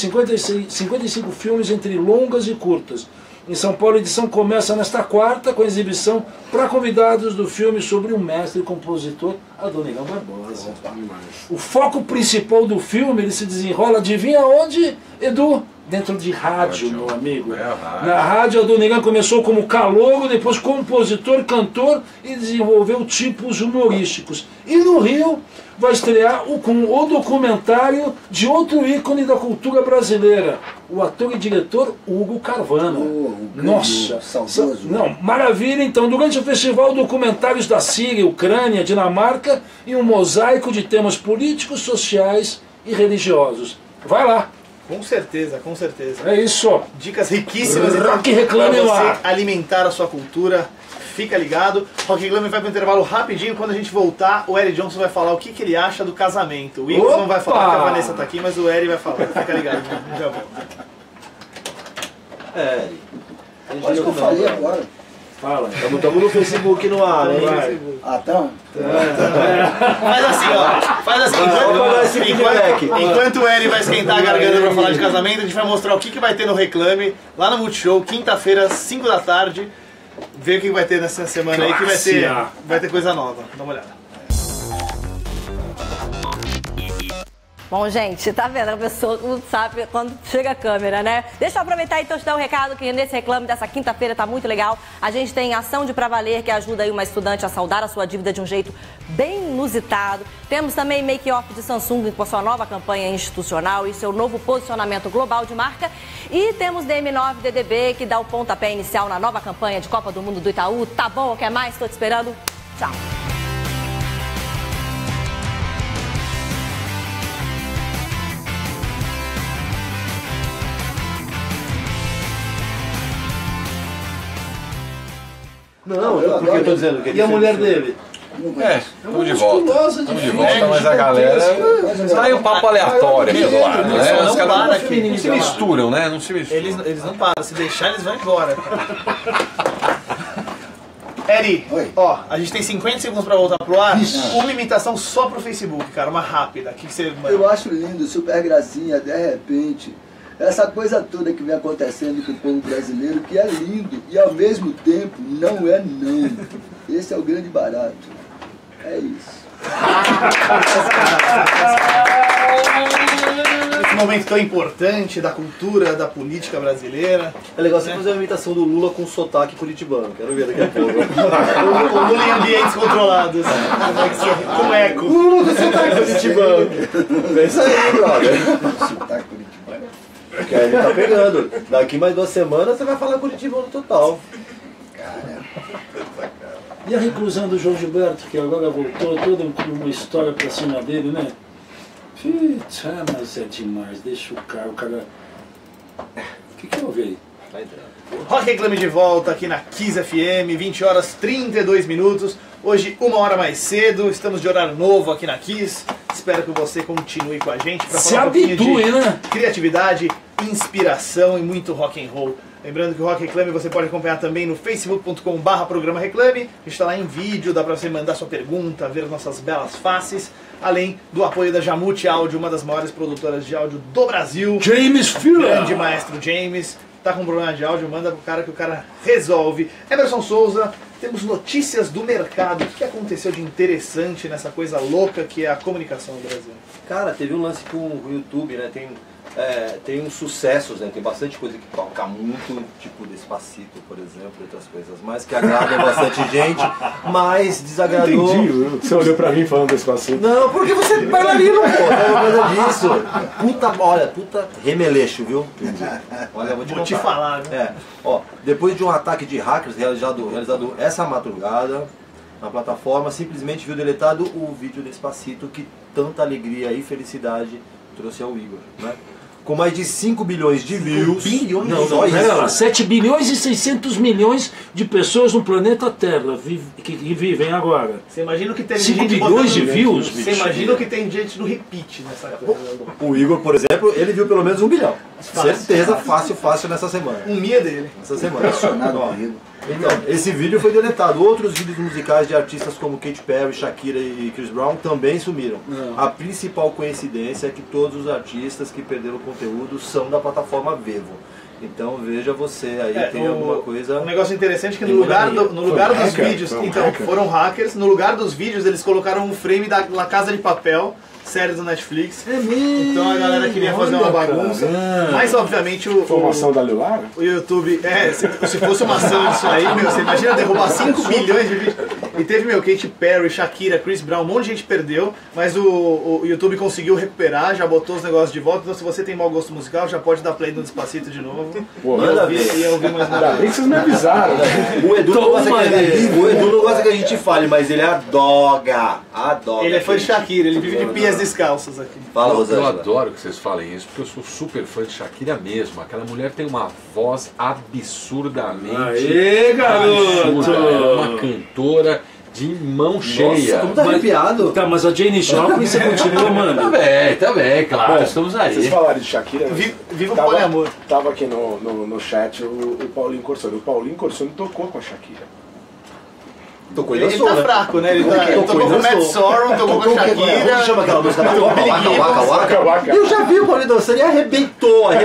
55 filmes entre longas e curtas. Em São Paulo, a edição começa nesta quarta com a exibição para convidados do filme sobre o mestre e compositor a do Negão Barbosa. O foco principal do filme, ele se desenrola, adivinha onde, Edu? Dentro de rádio, meu amigo. Na rádio, a do Negão começou como calouro, depois compositor, cantor e desenvolveu tipos humorísticos. E no Rio vai estrear com o documentário de outro ícone da cultura brasileira, o ator e diretor Hugo Carvana. Nossa, saudoso. Não, maravilha. Então, durante o festival, documentários da Síria, Ucrânia, Dinamarca e um mosaico de temas políticos, sociais e religiosos. Vai lá. Com certeza, com certeza. É isso. Dicas riquíssimas Rock Reclame para lá. você alimentar a sua cultura. Fica ligado. Rock Reclame vai para um intervalo rapidinho. Quando a gente voltar, o Eric Johnson vai falar o que ele acha do casamento. O Igor não vai falar, porque a Vanessa tá aqui, mas o Eric vai falar. Fica ligado. Já volto. Acho que eu falei agora. Fala. Estamos no Facebook no ar, hein? Ah, tá? Faz assim, ó. Faz assim. Enquanto o Eric vai esquentar a garganta pra falar de casamento, a gente vai mostrar o que vai ter no Reclame, lá no Multishow, quinta-feira, 5 da tarde. Ver o que vai ter nessa semana aí, que vai ter coisa nova. Dá uma olhada. Bom, gente, tá vendo? A pessoa não sabe quando chega a câmera, né? Deixa eu aproveitar então e te dar um recado que nesse Reclame dessa quinta-feira tá muito legal. A gente tem ação de Pra Valer, que ajuda aí uma estudante a saldar a sua dívida de um jeito bem inusitado. Temos também Make-Off de Samsung com a sua nova campanha institucional e seu novo posicionamento global de marca. E temos DM9DDB, que dá o pontapé inicial na nova campanha de Copa do Mundo do Itaú. Tá bom? Quer mais? Tô te esperando. Tchau. Não, porque eu tô dizendo que ele... E a mulher dele? Estamos de volta. Estamos de volta, mas a galera... Sai um papo aleatório aqui do lado, né? Os caras não se misturam, né? Não se misturam. Eles não param. Se deixar, eles vão embora. Eri, ó, a gente tem 50 segundos pra voltar pro ar. Uma imitação só pro Facebook, cara, uma rápida. O que você... Eu acho lindo, super gracinha, de repente. Essa coisa toda que vem acontecendo com o povo brasileiro, que é lindo e ao mesmo tempo não é não. Esse é o grande barato. É isso. Esse momento tão importante da cultura, da política brasileira. É legal você fazer uma imitação do Lula com sotaque curitibano. Quero ver daqui a pouco. O Lula em ambientes controlados. Com eco. Lula com sotaque curitibano. É isso aí, brother. Sotaque curitibano. Porque aí ele tá pegando. Daqui mais 2 semanas você vai falar curitibano total. E a reclusão do João Gilberto, que agora voltou toda uma história pra cima dele, né? Putz, mas é demais, deixa o cara... O que houve aí? Vai entrar. Rock Reclame de volta aqui na Kiss FM, 20 horas 32 minutos. Hoje, 1 hora mais cedo, estamos de horário novo aqui na Kiss. Espero que você continue com a gente para falar um pouquinho de criatividade, inspiração e muito rock and roll. Lembrando que o Rock Reclame você pode acompanhar também no facebook.com/programa Reclame. A gente está lá em vídeo, dá para você mandar sua pergunta, ver nossas belas faces. Além do apoio da Jamute Áudio, uma das maiores produtoras de áudio do Brasil. James Filler! Grande maestro James. Tá com problema de áudio, manda pro cara que o cara resolve. Emerson Souza, temos notícias do mercado. O que aconteceu de interessante nessa coisa louca que é a comunicação no Brasil? Cara, teve um lance com o YouTube, né? Tem uns sucessos, né? Tem bastante coisa que toca muito, tipo Despacito, por exemplo, e outras coisas mais, que agradam bastante gente, mas desagradou... Entendi, você olhou pra mim falando Despacito. Não, porque você é bailarino, pô, não é coisa disso. Puta remeleixo, viu? Olha, vou te falar, viu? Ó, depois de um ataque de hackers realizado essa madrugada, na plataforma simplesmente viu deletado o vídeo Despacito que tanta alegria e felicidade trouxe ao Igor, né? Com mais de 5 bilhões de views. Não, só isso. 7 bilhões e 600 milhões de pessoas no planeta Terra que vivem agora. Você imagina o que tem 5 bilhões de views, bicho. Você imagina o que tem gente no repeat nessa coisa. O Igor, por exemplo, ele viu pelo menos 1 bilhão. Certeza, fácil nessa semana. Um milha dele. Essa semana. Então, esse vídeo foi deletado. Outros vídeos musicais de artistas como Katy Perry, Shakira e Chris Brown também sumiram. A principal coincidência é que todos os artistas que perderam o conteúdo são da plataforma Vevo. Então veja você aí, tem alguma coisa... Um negócio interessante é que no lugar dos vídeos, então, foram hackers, no lugar dos vídeos eles colocaram um frame da La Casa de Papel, série do Netflix. Então a galera queria fazer uma bagunça. Mas obviamente Foi uma ação da Lilara? o YouTube, se fosse uma ação disso aí, meu, você imagina derrubar 5 bilhões de vídeos. E teve, Katy Perry, Shakira, Chris Brown, um monte de gente perdeu, mas o YouTube conseguiu recuperar, já botou os negócios de volta. Então se você tem mau gosto musical, já pode dar play no Despacito de novo. Pô, E eu ouvi mais nada. bem que vocês me avisaram, né? O Edu não gosta que a gente fale, mas ele adora. Ele é fã de Shakira, ele vive de pias descalços aqui. Fala, Eu Rosângela. adoro que vocês falem isso, porque eu sou super fã de Shakira mesmo. Aquela mulher tem uma voz absurdamente absurda. É uma cantora de mão cheia. Como tá arrepiado. Tá, mas a Jane Joplin você continua, mano. Tá bem, claro, estamos aí. Vocês falaram de Shakira. Viva o poliamor. Tava aqui no chat o Paulinho Corsoni. O Paulinho Corsoni tocou com a Shakira. Tocou e Ele dançou, tá né? fraco, né? Ele tocou com o Matt Sorum, tocou com a Como Shakira. chama aquela música? Waka Waka? Eu já vi o Paulinho dançando e arrebentou. Olha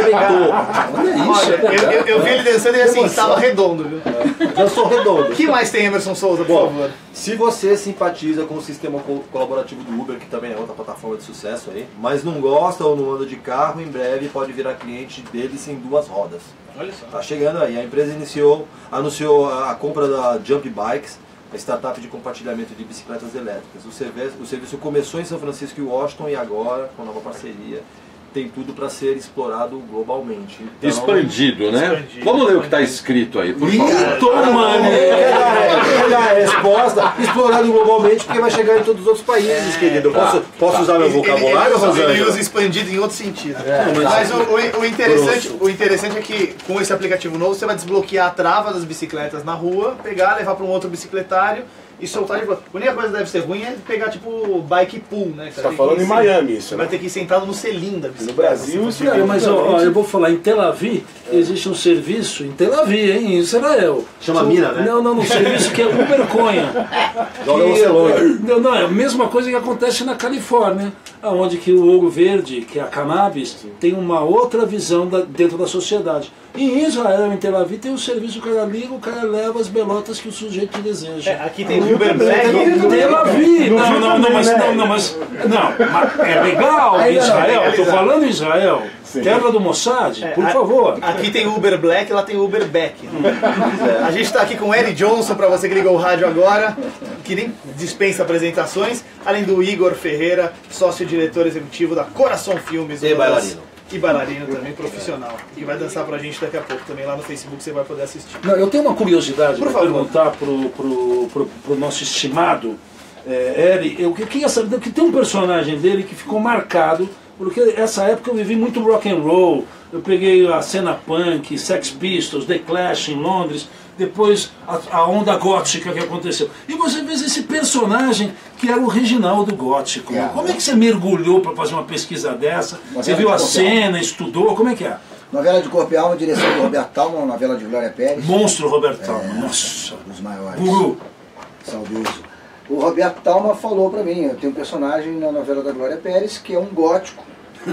isso. Eu vi ele dançando e assim, tava redondo, viu? Dançou redondo. O que mais tem, Emerson Souza, por favor? Se você simpatiza com o sistema colaborativo do Uber, que também é outra plataforma de sucesso aí, mas não gosta ou não anda de carro, em breve pode virar cliente deles em 2 rodas. Olha só. Tá chegando aí. A empresa anunciou a compra da Jump Bikes, a startup de compartilhamento de bicicletas elétricas. O serviço começou em São Francisco e Washington e agora, com nova parceria, tem tudo para ser explorado globalmente. Então, Expandido, né? Vamos ler o que está escrito aí, por favor. Quer dar a resposta? Explorado globalmente, porque vai chegar em todos os outros países, querido. Posso usar meu vocabulário, Rosângela? Ele usa expandido em outro sentido. Mas o interessante é que com esse aplicativo novo você vai desbloquear a trava das bicicletas na rua, pegar, levar para um outro bicicletário e soltar de volta. A única coisa que deve ser ruim é pegar tipo bike pool, né? Você tá falando em Miami isso, vai né? ter que ir sentado no selim da bicicleta. No Brasil isso Cara, mas ó, eu vou falar, em Tel Aviv existe um serviço, em Tel Aviv, hein, em Israel. Chama Mina, né? Não, um serviço que é Uber Conha. Joga você longe. Não, é a mesma coisa que acontece na Califórnia, onde que o ouro verde, que é a cannabis, tem uma outra visão dentro da sociedade. E em Israel, em Tel Aviv, tem um serviço, o cara liga, o cara leva as belotas que o sujeito deseja. Aqui tem Uber Black. Tel Aviv! Mas é legal em Israel, eu tô falando em Israel. Terra do Mossad, por favor. Aqui tem Uber Black, lá tem Uber Back. A gente está aqui com o Eric Johnson, para você que ligou o rádio agora, que nem dispensa apresentações, além do Igor Ferreira, sócio-diretor executivo da Coração Filmes. E bailarino. E bailarino também, profissional. E vai dançar pra gente daqui a pouco também, lá no Facebook você vai poder assistir. Não, eu tenho uma curiosidade para perguntar pro nosso estimado Eric. Eu queria saber que tem um personagem dele que ficou marcado, porque essa época eu vivi muito rock and roll. Eu peguei a cena punk, Sex Pistols, The Clash em Londres, depois a onda gótica que aconteceu. E você fez esse personagem que era o Reginaldo Gótico. Como é que você mergulhou para fazer uma pesquisa dessa? Você viu a cena, estudou, como é que é? Novela de Corpo e Alma, direção do Roberto Talman, novela de Glória Pérez. Monstro Roberto Talman, nossa. Um dos maiores. Guru. Saudoso. O Roberto Talman falou pra mim, eu tenho um personagem na novela da Glória Pérez que é um gótico.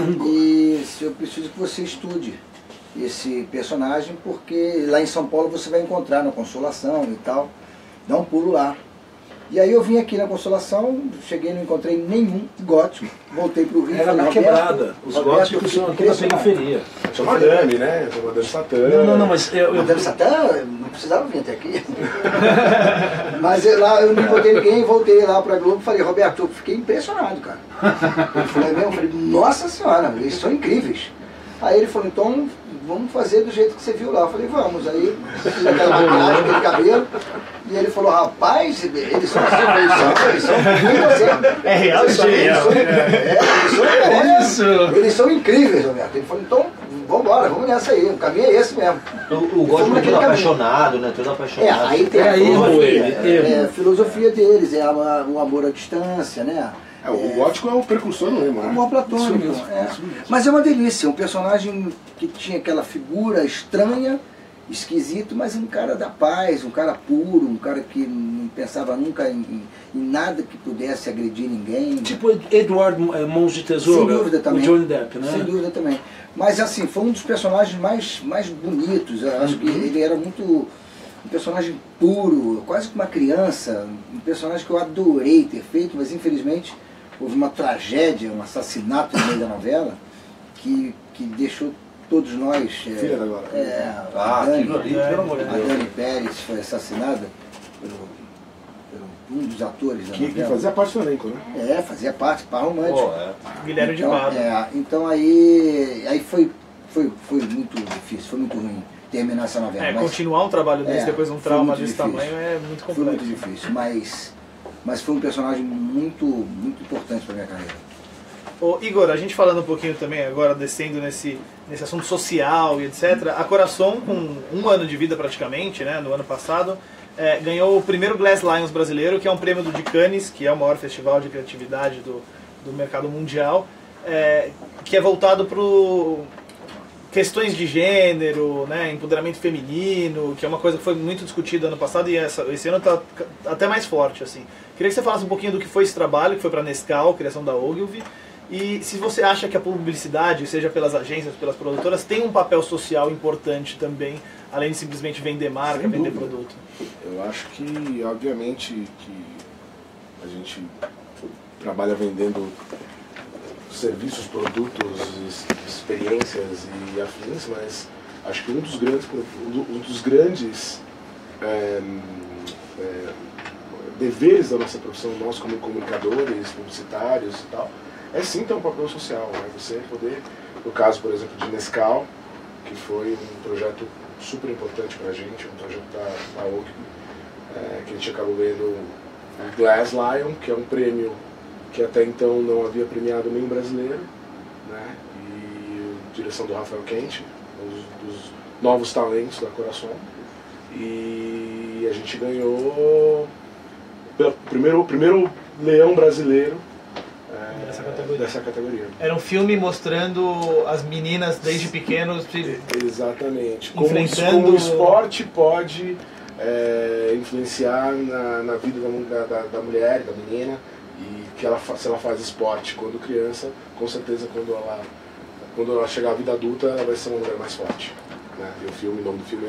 E eu preciso que você estude esse personagem, porque lá em São Paulo você vai encontrar na Consolação e tal. Dá um pulo lá. E aí eu vim aqui na Consolação, cheguei e não encontrei nenhum gótico. Voltei pro Rio. Era na quebrada. Os góticos são aqui na periferia. Chama Madame, né? Chama Madame Satã. Não, mas Madame Satã, não precisava vir até aqui. Mas lá eu não encontrei ninguém, voltei lá pra Globo e falei, Roberto, eu fiquei impressionado, cara. Eu falei, nossa senhora, eles são incríveis. Aí ele falou, então vamos fazer do jeito que você viu lá. Eu falei, vamos. Aí fiz aquela maquiagem, aquele cabelo. E ele falou, rapaz, eles são assim, eles são incríveis. É real isso aí? Eles são incríveis, Roberto. Ele falou, então vamos embora, vamos nessa aí. O caminho é esse mesmo. O gótico é todo apaixonado, né? Todo apaixonado. Aí tem a filosofia deles, é o amor à distância, né? O gótico é o precursor do emo, né? Amor platônico. Mas é uma delícia, um personagem que tinha aquela figura estranha esquisito, mas um cara da paz, um cara puro, um cara que não pensava nunca em nada que pudesse agredir ninguém. Tipo Edward Mãos de Tesouro, sem dúvida também. o Johnny Depp, né? Sem dúvida também. Mas assim, foi um dos personagens mais bonitos. Eu acho que ele era muito um personagem puro, quase como uma criança, um personagem que eu adorei ter feito, mas infelizmente houve uma tragédia, um assassinato no meio da novela que deixou todos nós... Filha da Glória. A Dani, pelo amor de Deus. a Dani Pérez foi assassinada por um dos atores da novela. Que fazia parte do elenco, né? Fazia parte, par romântico. Guilherme de Então, Pado. então aí foi muito difícil, foi muito ruim terminar essa novela. Mas, continuar um trabalho desse depois de um trauma desse difícil. tamanho é muito complexo. Foi muito difícil, mas foi um personagem muito importante para minha carreira. Ô, Igor, a gente falando um pouquinho também, agora descendo nesse assunto social e etc., a Coração, com 1 ano de vida praticamente, né, no ano passado, ganhou o primeiro Glass Lions brasileiro, que é um prêmio do de Cannes, que é o maior festival de criatividade do mercado mundial, que é voltado para questões de gênero, né, empoderamento feminino, que é uma coisa que foi muito discutida ano passado e esse ano está até mais forte, assim. Queria que você falasse um pouquinho do que foi esse trabalho, que foi para a Nescau, criação da Ogilvy, e se você acha que a publicidade, seja pelas agências, pelas produtoras, tem um papel social importante também, além de simplesmente vender marca, vender produto. Eu acho que, obviamente, que a gente trabalha vendendo serviços, produtos, experiências e afins, mas acho que um dos grandes deveres da nossa profissão, nós como comunicadores, publicitários e tal, é sim ter um papel social, né? Você poder, no caso, por exemplo, de Nescau, que foi um projeto super importante para a gente, um projeto da Ogilvy, que a gente acabou vendo o Glass Lion, que é um prêmio que até então não havia premiado nenhum brasileiro, né? E direção do Rafael Quente, um dos novos talentos da Coração, e a gente ganhou o primeiro leão brasileiro dessa categoria. Era um filme mostrando as meninas desde pequenos exatamente enfrentando... como o esporte pode influenciar na vida da mulher, da menina, e que se ela faz esporte quando criança, com certeza quando ela chegar à vida adulta ela vai ser uma mulher mais forte, né? E o nome do filme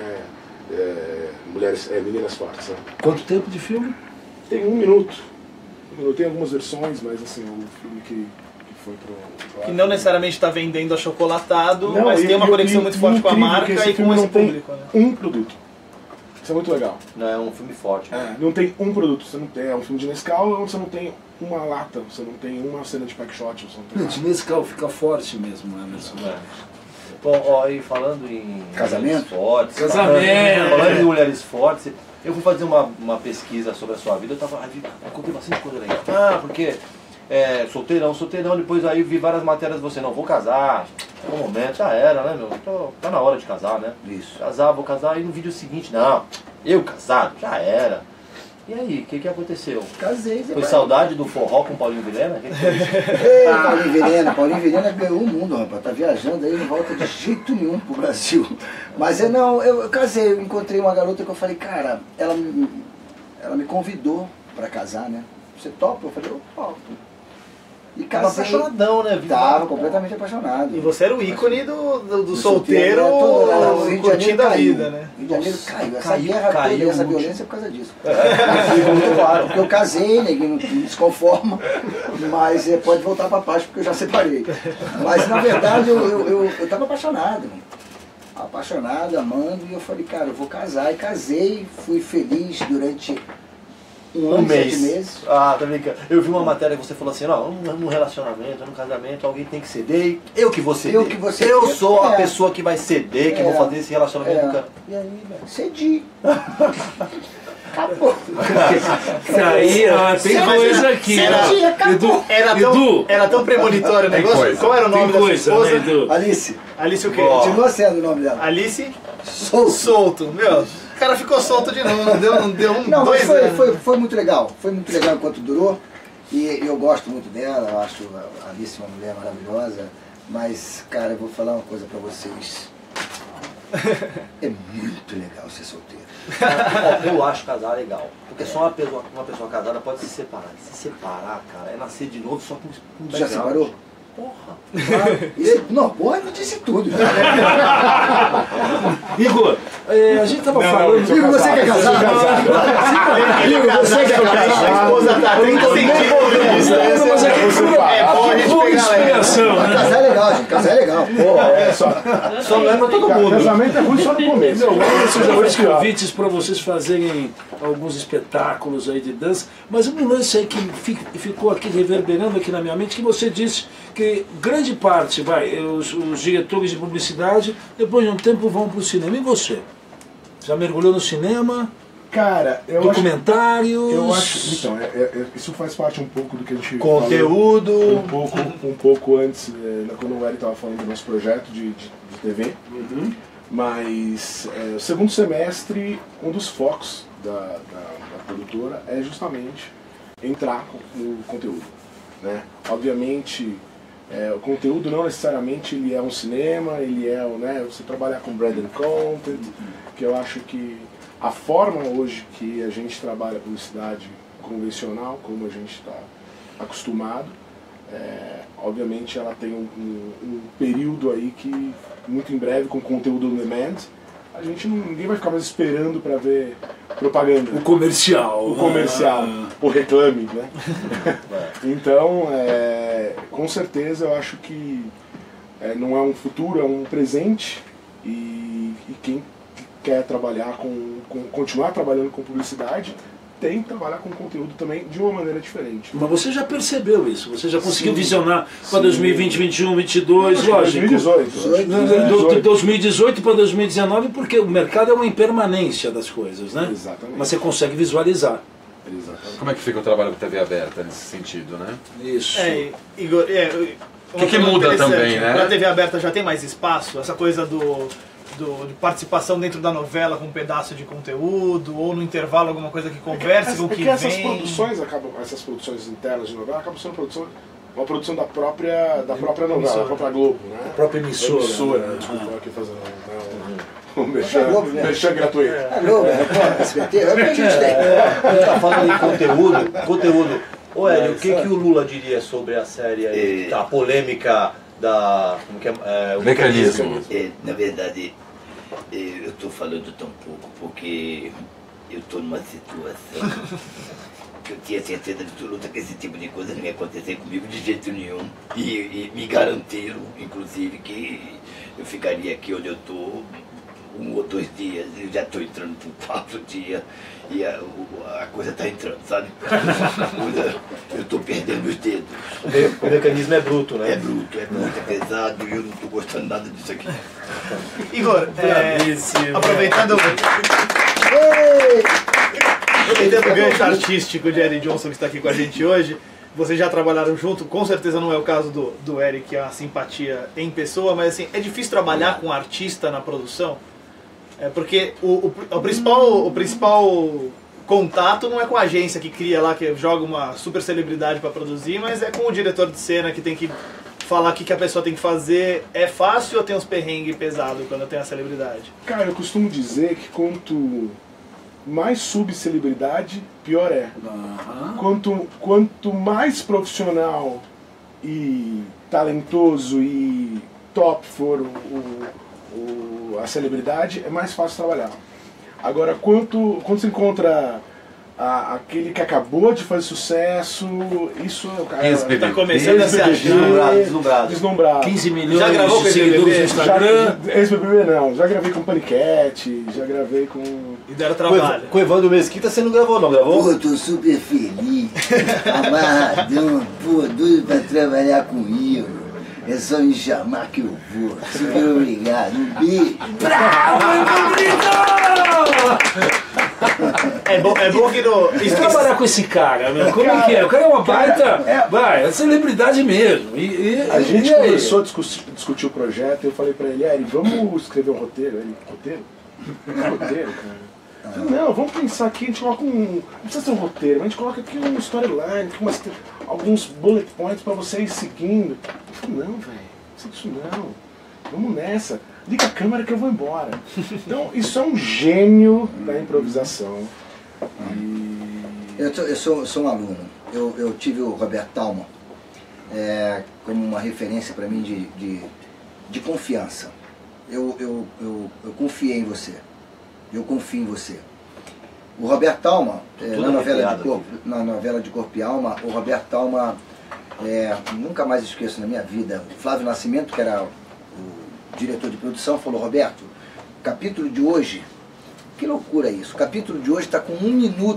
é Meninas Fortes, né? Quanto tempo de filme? Tem 1 minuto. Tem algumas versões, mas assim, o filme que foi pro... Que não necessariamente está vendendo achocolatado, mas tem uma conexão muito forte com a marca e com esse público. Né? Um produto. Isso é muito legal. Não, é um filme forte. Não tem um produto. Você não tem, é um filme de Nescau onde você não tem uma lata, você não tem uma cena de pack shot. De Nescau fica forte mesmo, né, Emerson? Bom, e falando em casamento? Fortes, casamento! Falando em mulheres fortes, eu fui fazer uma pesquisa sobre a sua vida, eu contei bastante coisa legal. Porque solteirão, depois aí vi várias matérias de você, não, vou casar, no momento, já era, né, meu? Tá na hora de casar, né? Isso. Vou casar, e no vídeo seguinte, não, eu casado, já era. E aí, o que aconteceu? Casei. Foi saudade do forró com Paulinho Vilhena? Paulinho Vilhena ganhou o mundo, rapaz. Tá viajando aí, não volta de jeito nenhum pro Brasil. Mas eu casei, eu encontrei uma garota que eu falei, cara, ela me convidou pra casar, né? Você topa? Eu falei, eu topo. E casei. Tava apaixonadão, né? Tava completamente apaixonado. E você era o ícone do solteiro curtindo a vida, né? O Rio de Janeiro caiu. Essa guerra toda, essa violência é por causa disso. Muito claro. Porque eu casei, ninguém não se conforma, mas pode voltar pra paz porque eu já separei. Mas na verdade eu tava apaixonado. Apaixonado, amando, e eu falei, cara, eu vou casar. E casei, fui feliz durante um ano, 7 meses. Tá brincando. Eu vi uma matéria que você falou assim, não, num relacionamento, num casamento, alguém tem que ceder. Eu que vou ceder. Eu sou a pessoa que vai ceder, que vou fazer esse relacionamento com o cara. E aí, velho? Cedi. Acabou. Aí, tem coisa aqui. Era tão premonitório o negócio. Qual era o nome da sua esposa? Né, Alice. Alice o quê? Continua sendo o nome dela. Alice? Solto. Meu, o cara ficou solto de novo, não deu Não, mas 2 anos. foi muito legal. Foi muito legal enquanto durou. E eu gosto muito dela, eu acho a Alice uma mulher maravilhosa. Mas, cara, eu vou falar uma coisa pra vocês. É muito legal ser solteiro. Eu acho casar legal. Porque só uma pessoa casada pode se separar. Se separar, cara, é nascer de novo só com Tu já separou? Porra. Não, porra, não disse tudo. Igor, a gente tava falando... Igor, você quer casar? Igor, você quer casar? A esposa tá 30 centímetros. Mas aqui é pura inspiração, né? Casar é legal, gente. Casar é legal. Só não é pra todo mundo. Casamento é ruim só no começo. Esses dois convites para vocês fazerem alguns espetáculos aí de dança, mas um lance aí que ficou aqui reverberando aqui na minha mente, que você disse que grande parte, os diretores de publicidade, depois de um tempo vão para o cinema. E você? Já mergulhou no cinema? Cara, documentários? Eu acho. Então, isso faz parte um pouco do que a gente conteúdo. Falou um pouco antes, quando o Eric estava falando do nosso projeto de TV. Uhum. Mas o segundo semestre, um dos focos da produtora é justamente entrar no conteúdo, né? Obviamente, o conteúdo não necessariamente ele é um cinema, ele é, né, você trabalhar com branded content, que eu acho que a forma hoje que a gente trabalha publicidade convencional, como a gente está acostumado, obviamente ela tem um período aí que muito em breve, com conteúdo on demand, ninguém vai ficar mais esperando para ver propaganda. O comercial. O reclame, né? Então, com certeza eu acho que não é um futuro, é um presente, e quem quer trabalhar continuar trabalhando com publicidade, tem que trabalhar com conteúdo também de uma maneira diferente. Mas você já percebeu isso? Você já conseguiu visionar para 2020, 2021, 2022, lógico? 2018. 2018 para 2019, porque o mercado é uma impermanência das coisas, né? Exatamente. Mas você consegue visualizar. Exatamente. Como é que fica o trabalho com TV aberta nesse sentido, né? Isso. Igor, o que muda também, né? A TV aberta já tem mais espaço? Essa coisa de participação dentro da novela com um pedaço de conteúdo, ou no intervalo alguma coisa que converse com o que essas vem. Essas produções internas de novela acabam sendo uma produção da própria novela, da própria Globo, né? A própria emissora. Desculpa, aqui fazendo um mexer gratuito. Globo, SBT, é o que a gente tem. A gente tá falando em conteúdo. Ô Hélio, o que o Lula diria sobre a série aí, a polêmica da... Como que é? O mecanismo. Na verdade, eu estou falando tão pouco porque eu estou numa situação que eu tinha certeza absoluta que esse tipo de coisa não ia acontecer comigo de jeito nenhum. E me garantiram, inclusive, que eu ficaria aqui onde eu estou 1 ou 2 dias. Eu já estou entrando por 4 dias e a coisa está entrando, sabe? Eu estou perdendo os dedos. O mecanismo é bruto, né? É bruto, é pesado e eu não estou gostando nada disso aqui. Igor, aproveitando o gancho artístico de Eric Johnson que está aqui com a gente hoje, vocês já trabalharam junto, com certeza não é o caso do Eric, que é uma simpatia em pessoa, mas assim, é difícil trabalhar com um artista na produção? Porque o principal contato não é com a agência que cria lá, que joga uma super celebridade para produzir, mas é com o diretor de cena que tem que falar o que a pessoa tem que fazer. É fácil ou tem uns perrengues pesados quando tem a celebridade? Cara, eu costumo dizer que quanto mais subcelebridade, pior é. Quanto mais profissional e talentoso e top for a celebridade, é mais fácil trabalhar. Agora, quando você encontra aquele que acabou de fazer sucesso, isso é o cara... Está começando a se achar deslumbrado. 15 milhões de seguidores no Instagram. Ex-BBB não, já gravei com Paniquete, já gravei com... E deram trabalho. Com o Evandro Mesquita você não gravou, não gravou? Pô, tô super feliz, amarradão, doido pra trabalhar com o Igor. É só me chamar que eu vou. Super obrigado. Um beijo. Bravo, É bom que no... E trabalhar com esse cara, meu? Como é que é? O cara é uma baita... é celebridade mesmo. A gente começou a discutir o projeto e eu falei pra ele, Eric, vamos escrever um roteiro? Ele, roteiro? Roteiro, cara? Não, vamos pensar aqui, a gente coloca não precisa ser um roteiro, mas a gente coloca aqui um storyline, alguns bullet points pra vocês seguindo. Eu falei, não, velho, não precisa disso não. Vamos nessa. liga a câmera que eu vou embora. Então, isso é um gênio da improvisação. Eu sou um aluno. Eu tive o Roberto Thalmann como uma referência para mim de confiança. Eu confiei em você. Eu confio em você. O Roberto Thalmann, na novela de Corpo e Alma, o Roberto Thalmann, nunca mais esqueço na minha vida, o Flávio Nascimento, que era o diretor de produção, falou: Roberto, o capítulo de hoje, que loucura isso, o capítulo de hoje está com 1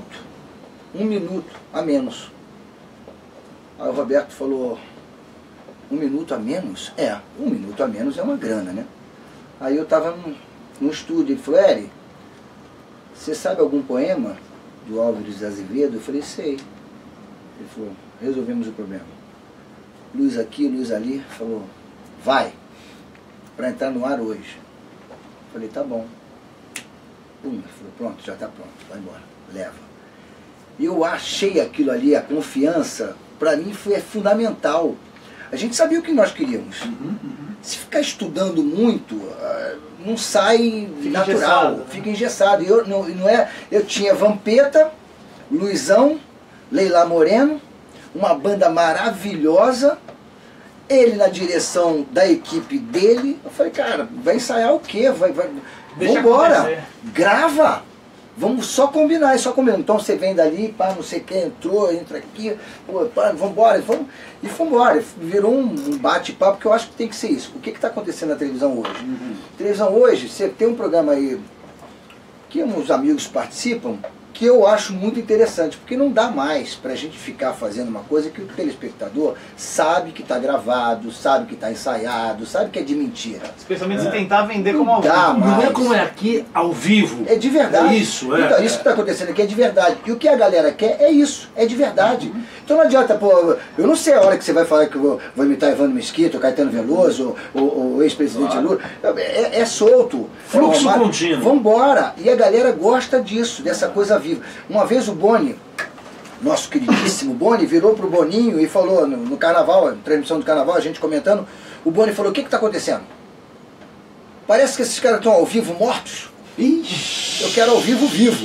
minuto a menos. Aí o Roberto falou: 1 minuto a menos? 1 minuto a menos é uma grana, né? Aí eu estava no estúdio, ele falou: Eri, você sabe algum poema do Álvares de Azevedo? Eu falei: sei. Ele falou: resolvemos o problema. Luz aqui, luz ali. Falou: vai, para entrar no ar hoje. Eu falei: tá bom. Ele falou: pronto, já está pronto, vai embora, leva. E eu achei aquilo ali, a confiança, para mim foi fundamental. A gente sabia o que nós queríamos. Se ficar estudando muito, não sai natural, fica engessado. Eu tinha Vampeta, Luizão, Leila Moreno, uma banda maravilhosa, ele na direção da equipe dele. Eu falei: cara, vai ensaiar o quê? Vambora, grava! Vamos só combinar, é só combinar. Então você vem dali, pá, não sei quem entrou, entra aqui, pô, pá, vambora, e vambora. Virou um bate-papo, que eu acho que tem que ser isso. O que está acontecendo na televisão hoje? Televisão hoje, você tem um programa aí que uns amigos participam, que eu acho muito interessante, porque não dá mais pra gente ficar fazendo uma coisa que o telespectador sabe que está gravado, sabe que está ensaiado, sabe que é de mentira. Especialmente se tentar vender como ao vivo. Não é como é aqui, ao vivo. É de verdade. É isso, Então, isso que está acontecendo aqui é de verdade. E o que a galera quer é isso, é de verdade. Então não adianta, pô, eu não sei a hora que você vai falar que eu vou imitar Evandro Mesquita, ou Caetano Veloso, ou o ex-presidente Lula. É solto. Fluxo contínuo. Vambora. E a galera gosta disso, dessa coisa viva. Uma vez o Boni, nosso queridíssimo Boni, virou pro Boninho e falou no carnaval, na transmissão do carnaval, a gente comentando, o Boni falou: o que está acontecendo? Parece que esses caras estão ao vivo mortos. Ixi, eu quero ao vivo vivo.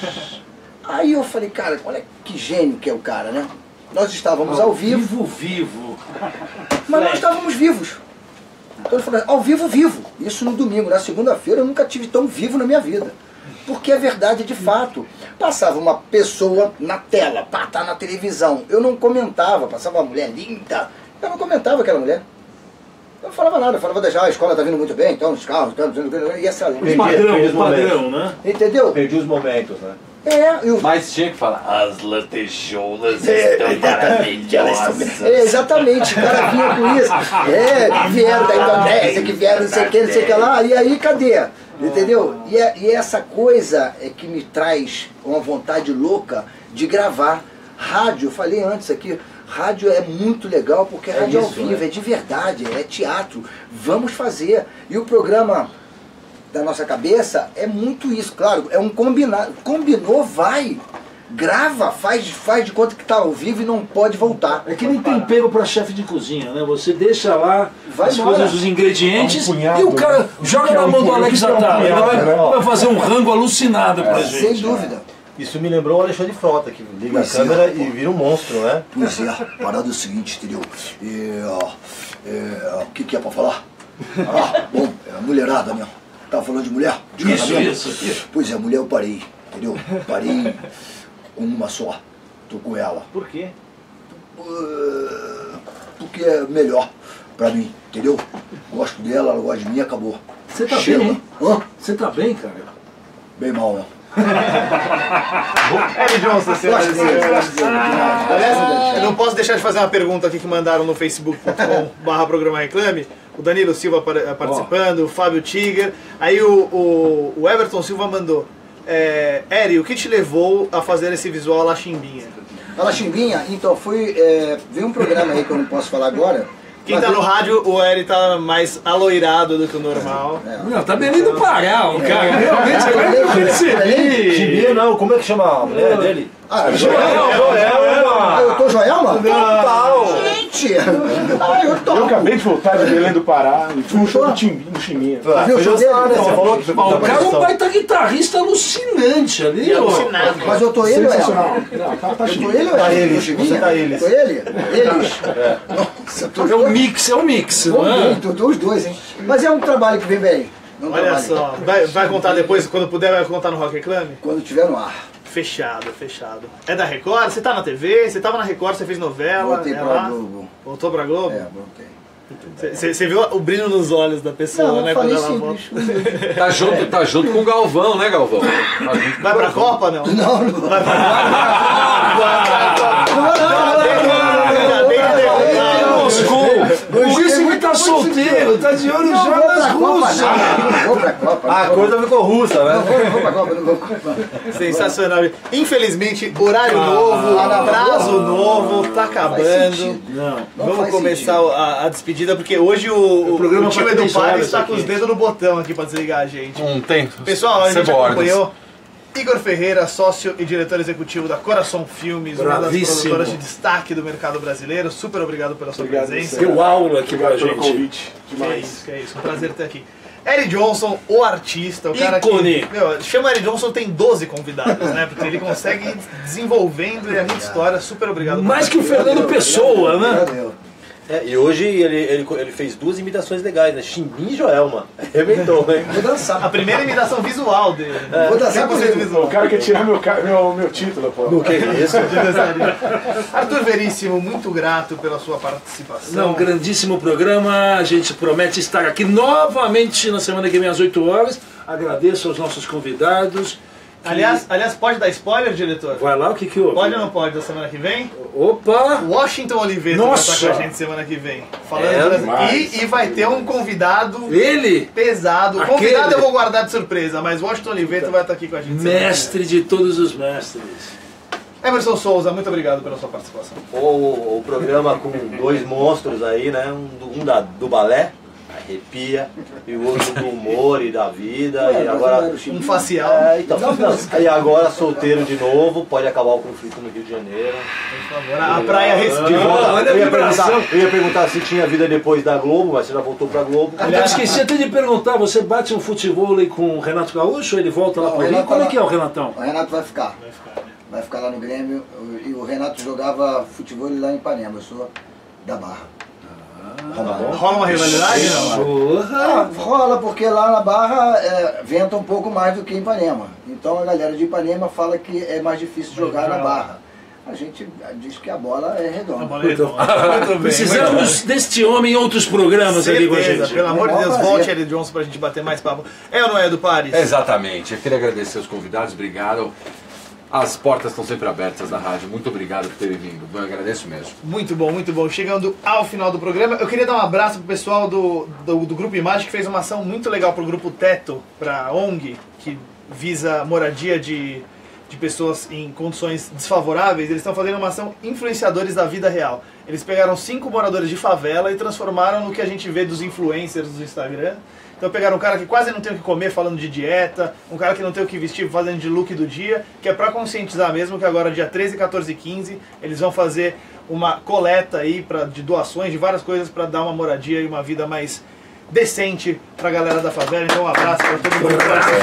Aí eu falei: cara, olha que gênio que é o cara, né? Nós estávamos ao vivo. Mas nós estávamos vivos. Então ele falou: ao vivo vivo. Isso no domingo. Na segunda-feira eu nunca tive tão vivo na minha vida. Porque é verdade de fato. Passava uma pessoa na tela, pá, tá na televisão. Eu não comentava, passava uma mulher linda. Eu não comentava aquela mulher. Eu não falava nada, eu falava: deixar, a escola tá vindo muito bem, então os carros, e essa padrão, né? Entendeu? Perdi os momentos, né? Mas tinha que falar: as lantejoulas estão maravilhosas. Exatamente, o cara vinha com isso. Vieram da Indonésia, que vieram não sei o que lá, e aí cadê? Entendeu? E essa coisa é que me traz uma vontade louca de gravar. Rádio, eu falei antes aqui, rádio é muito legal porque é rádio ao vivo, é de verdade, é teatro. Vamos fazer. E o programa da nossa cabeça é muito isso, claro, é um combinado. Combinou, vai. Grava, faz de conta que está ao vivo e não pode voltar. É que nem tempero para chefe de cozinha, né? Você deixa lá as coisas, os ingredientes, e o cara joga na mão do Alex Atala. Ele vai fazer um rango alucinado pra gente. Sem dúvida. Isso me lembrou o Alexandre Frota, que liga a câmera e vira um monstro, né? Pois é, a parada é o seguinte, entendeu? O que é pra falar? Bom, é a mulherada, né? Tava falando de mulher? De Isso. Pois é, mulher eu parei, entendeu? Parei com uma só. Tô com ela. Por quê? Porque é melhor pra mim, entendeu? Gosto dela, ela gosta de mim, acabou. Você tá bem, hein? Você tá bem, cara? Bem mal, né? Eri Johnson, senhoras e senhores. Aliás, eu não posso deixar de fazer uma pergunta aqui que mandaram no facebook.com/programa Reclame. O Danilo Silva participando, o Fábio Tiger. Aí o Everton Silva mandou: Eri, o que te levou a fazer esse visual à La Chimbinha? A La Chimbinha, então, veio um programa aí que eu não posso falar agora. Quem tá no rádio, o Eri tá mais aloirado do que o normal. Não, tá bebendo Pará, o cara. Realmente, agora eu percebi. Chimbinha não, como é que chama a mulher dele? Joelma. Eu tô Joelma? Total. Mentira! Eu topo. Eu acabei de voltar de Belém do Pará e fui um show do Chimbinha. Viu o show dele? Você falou que foi O cara é um baita guitarrista alucinante ali, ó. Mas eu tô ele ou Sensacional. ela? Não, o cara tá Eu tô Chimbinha. ele ou ela? Tá ele, Chimbinha? você tá eles. Tô ele? Eles? Nossa, tô É um mix, não é? Tô os dois, hein? Mas é um trabalho que vem bem. É um Olha trabalho. só, vai contar depois, quando puder, vai contar no Rock Reclame? Quando tiver no ar. Fechado. É da Record? Você tá na TV? Você tava na Record, você fez novela? Voltei é pra lá? Globo. Voltou pra Globo? Voltei. Você viu o brilho nos olhos da pessoa, Não, né? eu falei Quando ela simples. volta. Tá junto com o Galvão, né, Galvão? Vai pra Copa, não? Não. Vai pra Por isso que tá solteiro, tá de olho já nas russas. Não vou pra Copa. A coisa ficou russa, né? Não vou pra Copa, não vou pra Copa. Sensacional. Infelizmente, horário novo, prazo novo, tá acabando. Vamos começar a despedida, porque hoje o programa time vai do ter Paris horas está com aqui. os dedos no botão aqui pra desligar a gente. Não tem. Pessoal, a gente Cebordas. acompanhou Igor Ferreira, sócio e diretor executivo da Coração Filmes, uma das Bravíssimo. produtoras de destaque do mercado brasileiro. Super obrigado pela sua presença. Deu aula aqui pra Obrigado pelo gente. convite. Demais. Que é isso, um prazer ter aqui. Eric Johnson, o artista, o cara Ícone. que... Meu, chama Eric Johnson, tem 12 convidados, né? Porque ele consegue ir desenvolvendo e a minha história. Super obrigado. por Mais estar que o aqui. Fernando Pessoa, né? Valeu. E hoje ele fez duas imitações legais, né? Chimbinha e Joelma. Arrebentou, hein? Vou dançar. A primeira imitação visual dele. Vou dançar 100% comigo. visual. O cara quer tirar meu título, pô. Que isso? Arthur Veríssimo, muito grato pela sua participação. Não, grandíssimo programa. A gente promete estar aqui novamente na semana que vem às 8 horas. Agradeço aos nossos convidados. Aliás, pode dar spoiler, diretor? Vai lá, o que houve? Pode ou não pode da semana que vem? Opa! Washington Oliveira vai Nossa! estar com a gente semana que vem. Falando e vai ter um convidado Ele, pesado. O Aquele. convidado eu vou guardar de surpresa, mas Washington Oliveira vai estar aqui com a gente. mestre de todos os mestres. Emerson Souza, muito obrigado pela sua participação. O programa com dois monstros aí, né? Do balé, arrepia, e o outro do humor e da vida. E agora. Um facial. Então, e agora solteiro de novo, pode acabar o conflito no Rio de Janeiro. Por favor, a praia De volta. olha a vibração. Eu ia perguntar se tinha vida depois da Globo, mas você já voltou pra Globo. Eu esqueci até de perguntar, você bate um futebol aí com o Renato Gaúcho ou ele volta lá Não, pro o Rio? Renato Qual é lá- que é o Renatão? O Renato vai ficar. Vai ficar lá no Grêmio. E o Renato jogava futebol lá em Ipanema. Eu sou da Barra. Rola uma rivalidade? Não? Ah, rola, porque lá na Barra venta um pouco mais do que em Ipanema. Então a galera de Ipanema fala que é mais difícil jogar na Barra. A gente diz que a bola é redonda. Muito bem. Precisamos deste homem em outros programas aqui com a Certeza, gente. pelo amor de É um Deus, prazer. volte Eric Johnson pra gente bater mais papo. É ou não é, do Paris? Exatamente. Eu queria agradecer os convidados, obrigado. As portas estão sempre abertas da rádio. Muito obrigado por terem vindo. Eu agradeço mesmo. Muito bom, muito bom. Chegando ao final do programa, eu queria dar um abraço pro pessoal do Grupo Imagem, que fez uma ação muito legal pro Grupo Teto, pra ONG, que visa moradia de pessoas em condições desfavoráveis. Eles estão fazendo uma ação influenciadores da vida real. Eles pegaram 5 moradores de favela e transformaram no que a gente vê dos influencers do Instagram. Então pegaram um cara que quase não tem o que comer falando de dieta, um cara que não tem o que vestir fazendo de look do dia, que é pra conscientizar mesmo que agora dia 13, 14 e 15 eles vão fazer uma coleta aí de doações de várias coisas para dar uma moradia e uma vida mais decente pra galera da favela. Então um abraço pra todo mundo.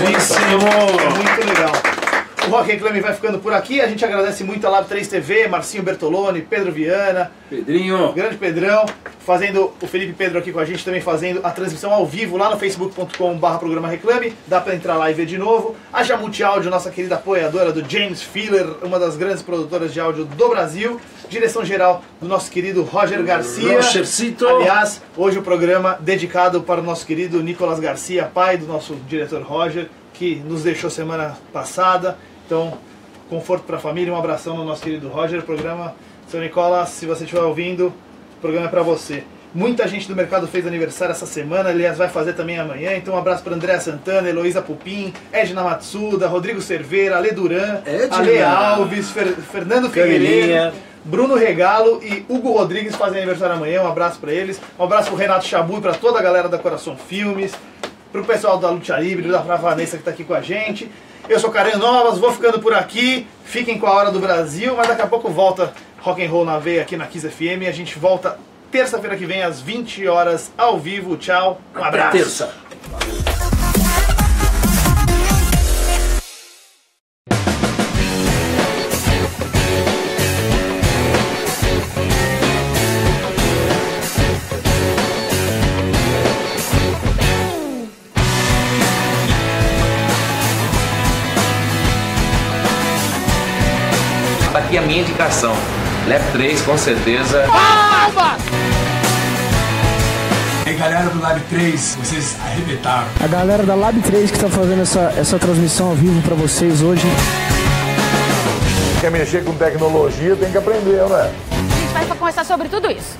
É muito legal. O Rock Reclame vai ficando por aqui. A gente agradece muito a Lab 3 TV, Marcinho Bertoloni, Pedro Viana, Pedrinho. grande Pedrão, fazendo o Felipe Pedro aqui com a gente, também fazendo a transmissão ao vivo lá no facebook.com/programa Reclame. Dá pra entrar lá e ver de novo. A Jamute Áudio, nossa querida apoiadora do James Filler, uma das grandes produtoras de áudio do Brasil. Direção geral do nosso querido Roger Garcia. Rogercito. Aliás, hoje o programa dedicado para o nosso querido Nicolas Garcia, pai do nosso diretor Roger, que nos deixou semana passada. Então, conforto para a família, um abração no nosso querido Roger. Programa, seu Nicolas, se você estiver ouvindo, o programa é para você. Muita gente do mercado fez aniversário essa semana, aliás, vai fazer também amanhã. Então, um abraço para Andréa Santana, Heloísa Pupim, Edna Matsuda, Rodrigo Cerveira, Ale Duran, Ale Alves, Fernando Figueiredo, Bruno Regalo e Hugo Rodrigues fazem aniversário amanhã. Um abraço para eles. Um abraço para o Renato Chabu e para toda a galera da Coração Filmes. Para o pessoal da Luta Livre, da Vanessa que está aqui com a gente. Eu sou Caranho Novas, vou ficando por aqui. Fiquem com a Hora do Brasil, mas daqui a pouco volta Rock and Roll na Veia aqui na Kiss FM. A gente volta terça-feira que vem às 20 horas ao vivo. Tchau, um abraço. Até terça. Aqui a minha indicação. Lab 3, com certeza. E galera do Lab 3, vocês arrebentaram. A galera da Lab 3 que está fazendo essa transmissão ao vivo para vocês hoje. Quer mexer com tecnologia, tem que aprender, né? A gente vai conversar sobre tudo isso.